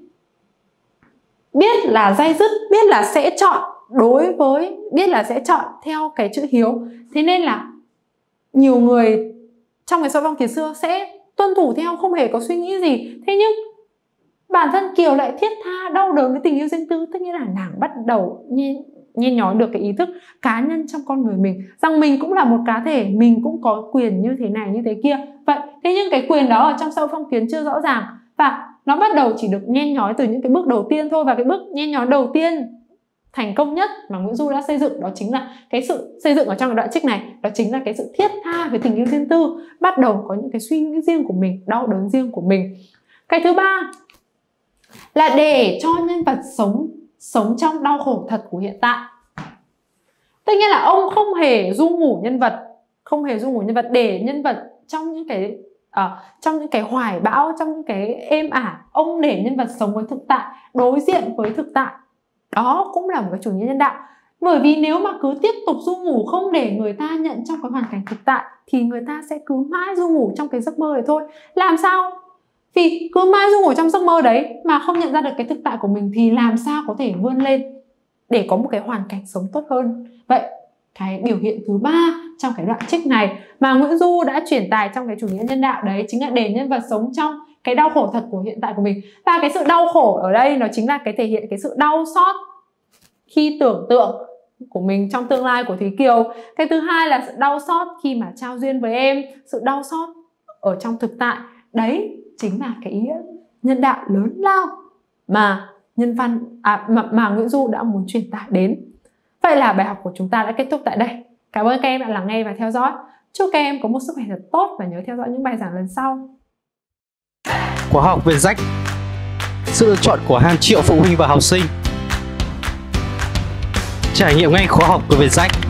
biết là day dứt, biết là sẽ chọn đối với, biết là sẽ chọn theo cái chữ hiếu, thế nên là nhiều người trong cái xã vong tiền xưa sẽ tuân thủ theo, không hề có suy nghĩ gì. Thế nhưng bản thân Kiều lại thiết tha đau đớn cái tình yêu riêng tư, tức nghĩa là nàng bắt đầu nhen, nhen nhói được cái ý thức cá nhân trong con người mình, rằng mình cũng là một cá thể, mình cũng có quyền như thế này như thế kia. Vậy thế nhưng cái quyền đó ở trong xã hội phong kiến chưa rõ ràng, và nó bắt đầu chỉ được nhen nhói từ những cái bước đầu tiên thôi. Và cái bước nhen nhói đầu tiên thành công nhất mà Nguyễn Du đã xây dựng đó chính là cái sự xây dựng ở trong cái đoạn trích này, đó chính là cái sự thiết tha với tình yêu riêng tư, bắt đầu có những cái suy nghĩ riêng của mình, đau đớn riêng của mình. Cái thứ ba là để cho nhân vật sống sống trong đau khổ thật của hiện tại. Tất nhiên là ông không hề du ngủ nhân vật, không hề du ngủ nhân vật để nhân vật trong những cái uh, trong những cái hoài bão, trong những cái êm ả, ông để nhân vật sống với thực tại, đối diện với thực tại. Đó cũng là một cái chủ nghĩa nhân đạo. Bởi vì nếu mà cứ tiếp tục du ngủ không để người ta nhận trong cái hoàn cảnh thực tại thì người ta sẽ cứ mãi du ngủ trong cái giấc mơ này thôi. Làm sao? Vì cứ mãi du ngủ trong giấc mơ đấy mà không nhận ra được cái thực tại của mình thì làm sao có thể vươn lên để có một cái hoàn cảnh sống tốt hơn. Vậy cái biểu hiện thứ ba trong cái đoạn trích này mà Nguyễn Du đã truyền tải trong cái chủ nghĩa nhân đạo đấy chính là để nhân vật sống trong cái đau khổ thật của hiện tại của mình. Và cái sự đau khổ ở đây nó chính là cái thể hiện cái sự đau xót khi tưởng tượng của mình trong tương lai của Thúy Kiều. Cái thứ hai là sự đau xót khi mà trao duyên với em, sự đau xót ở trong thực tại. Đấy chính là cái ý nhân đạo lớn lao mà nhân văn à, mà, mà Nguyễn Du đã muốn truyền tải đến. Vậy là bài học của chúng ta đã kết thúc tại đây. Cảm ơn các em đã lắng nghe và theo dõi. Chúc các em có một sức khỏe thật tốt và nhớ theo dõi những bài giảng lần sau. Khóa học về rách, sự lựa chọn của hàng triệu phụ huynh và học sinh. Trải nghiệm ngay khóa học của Vietjet.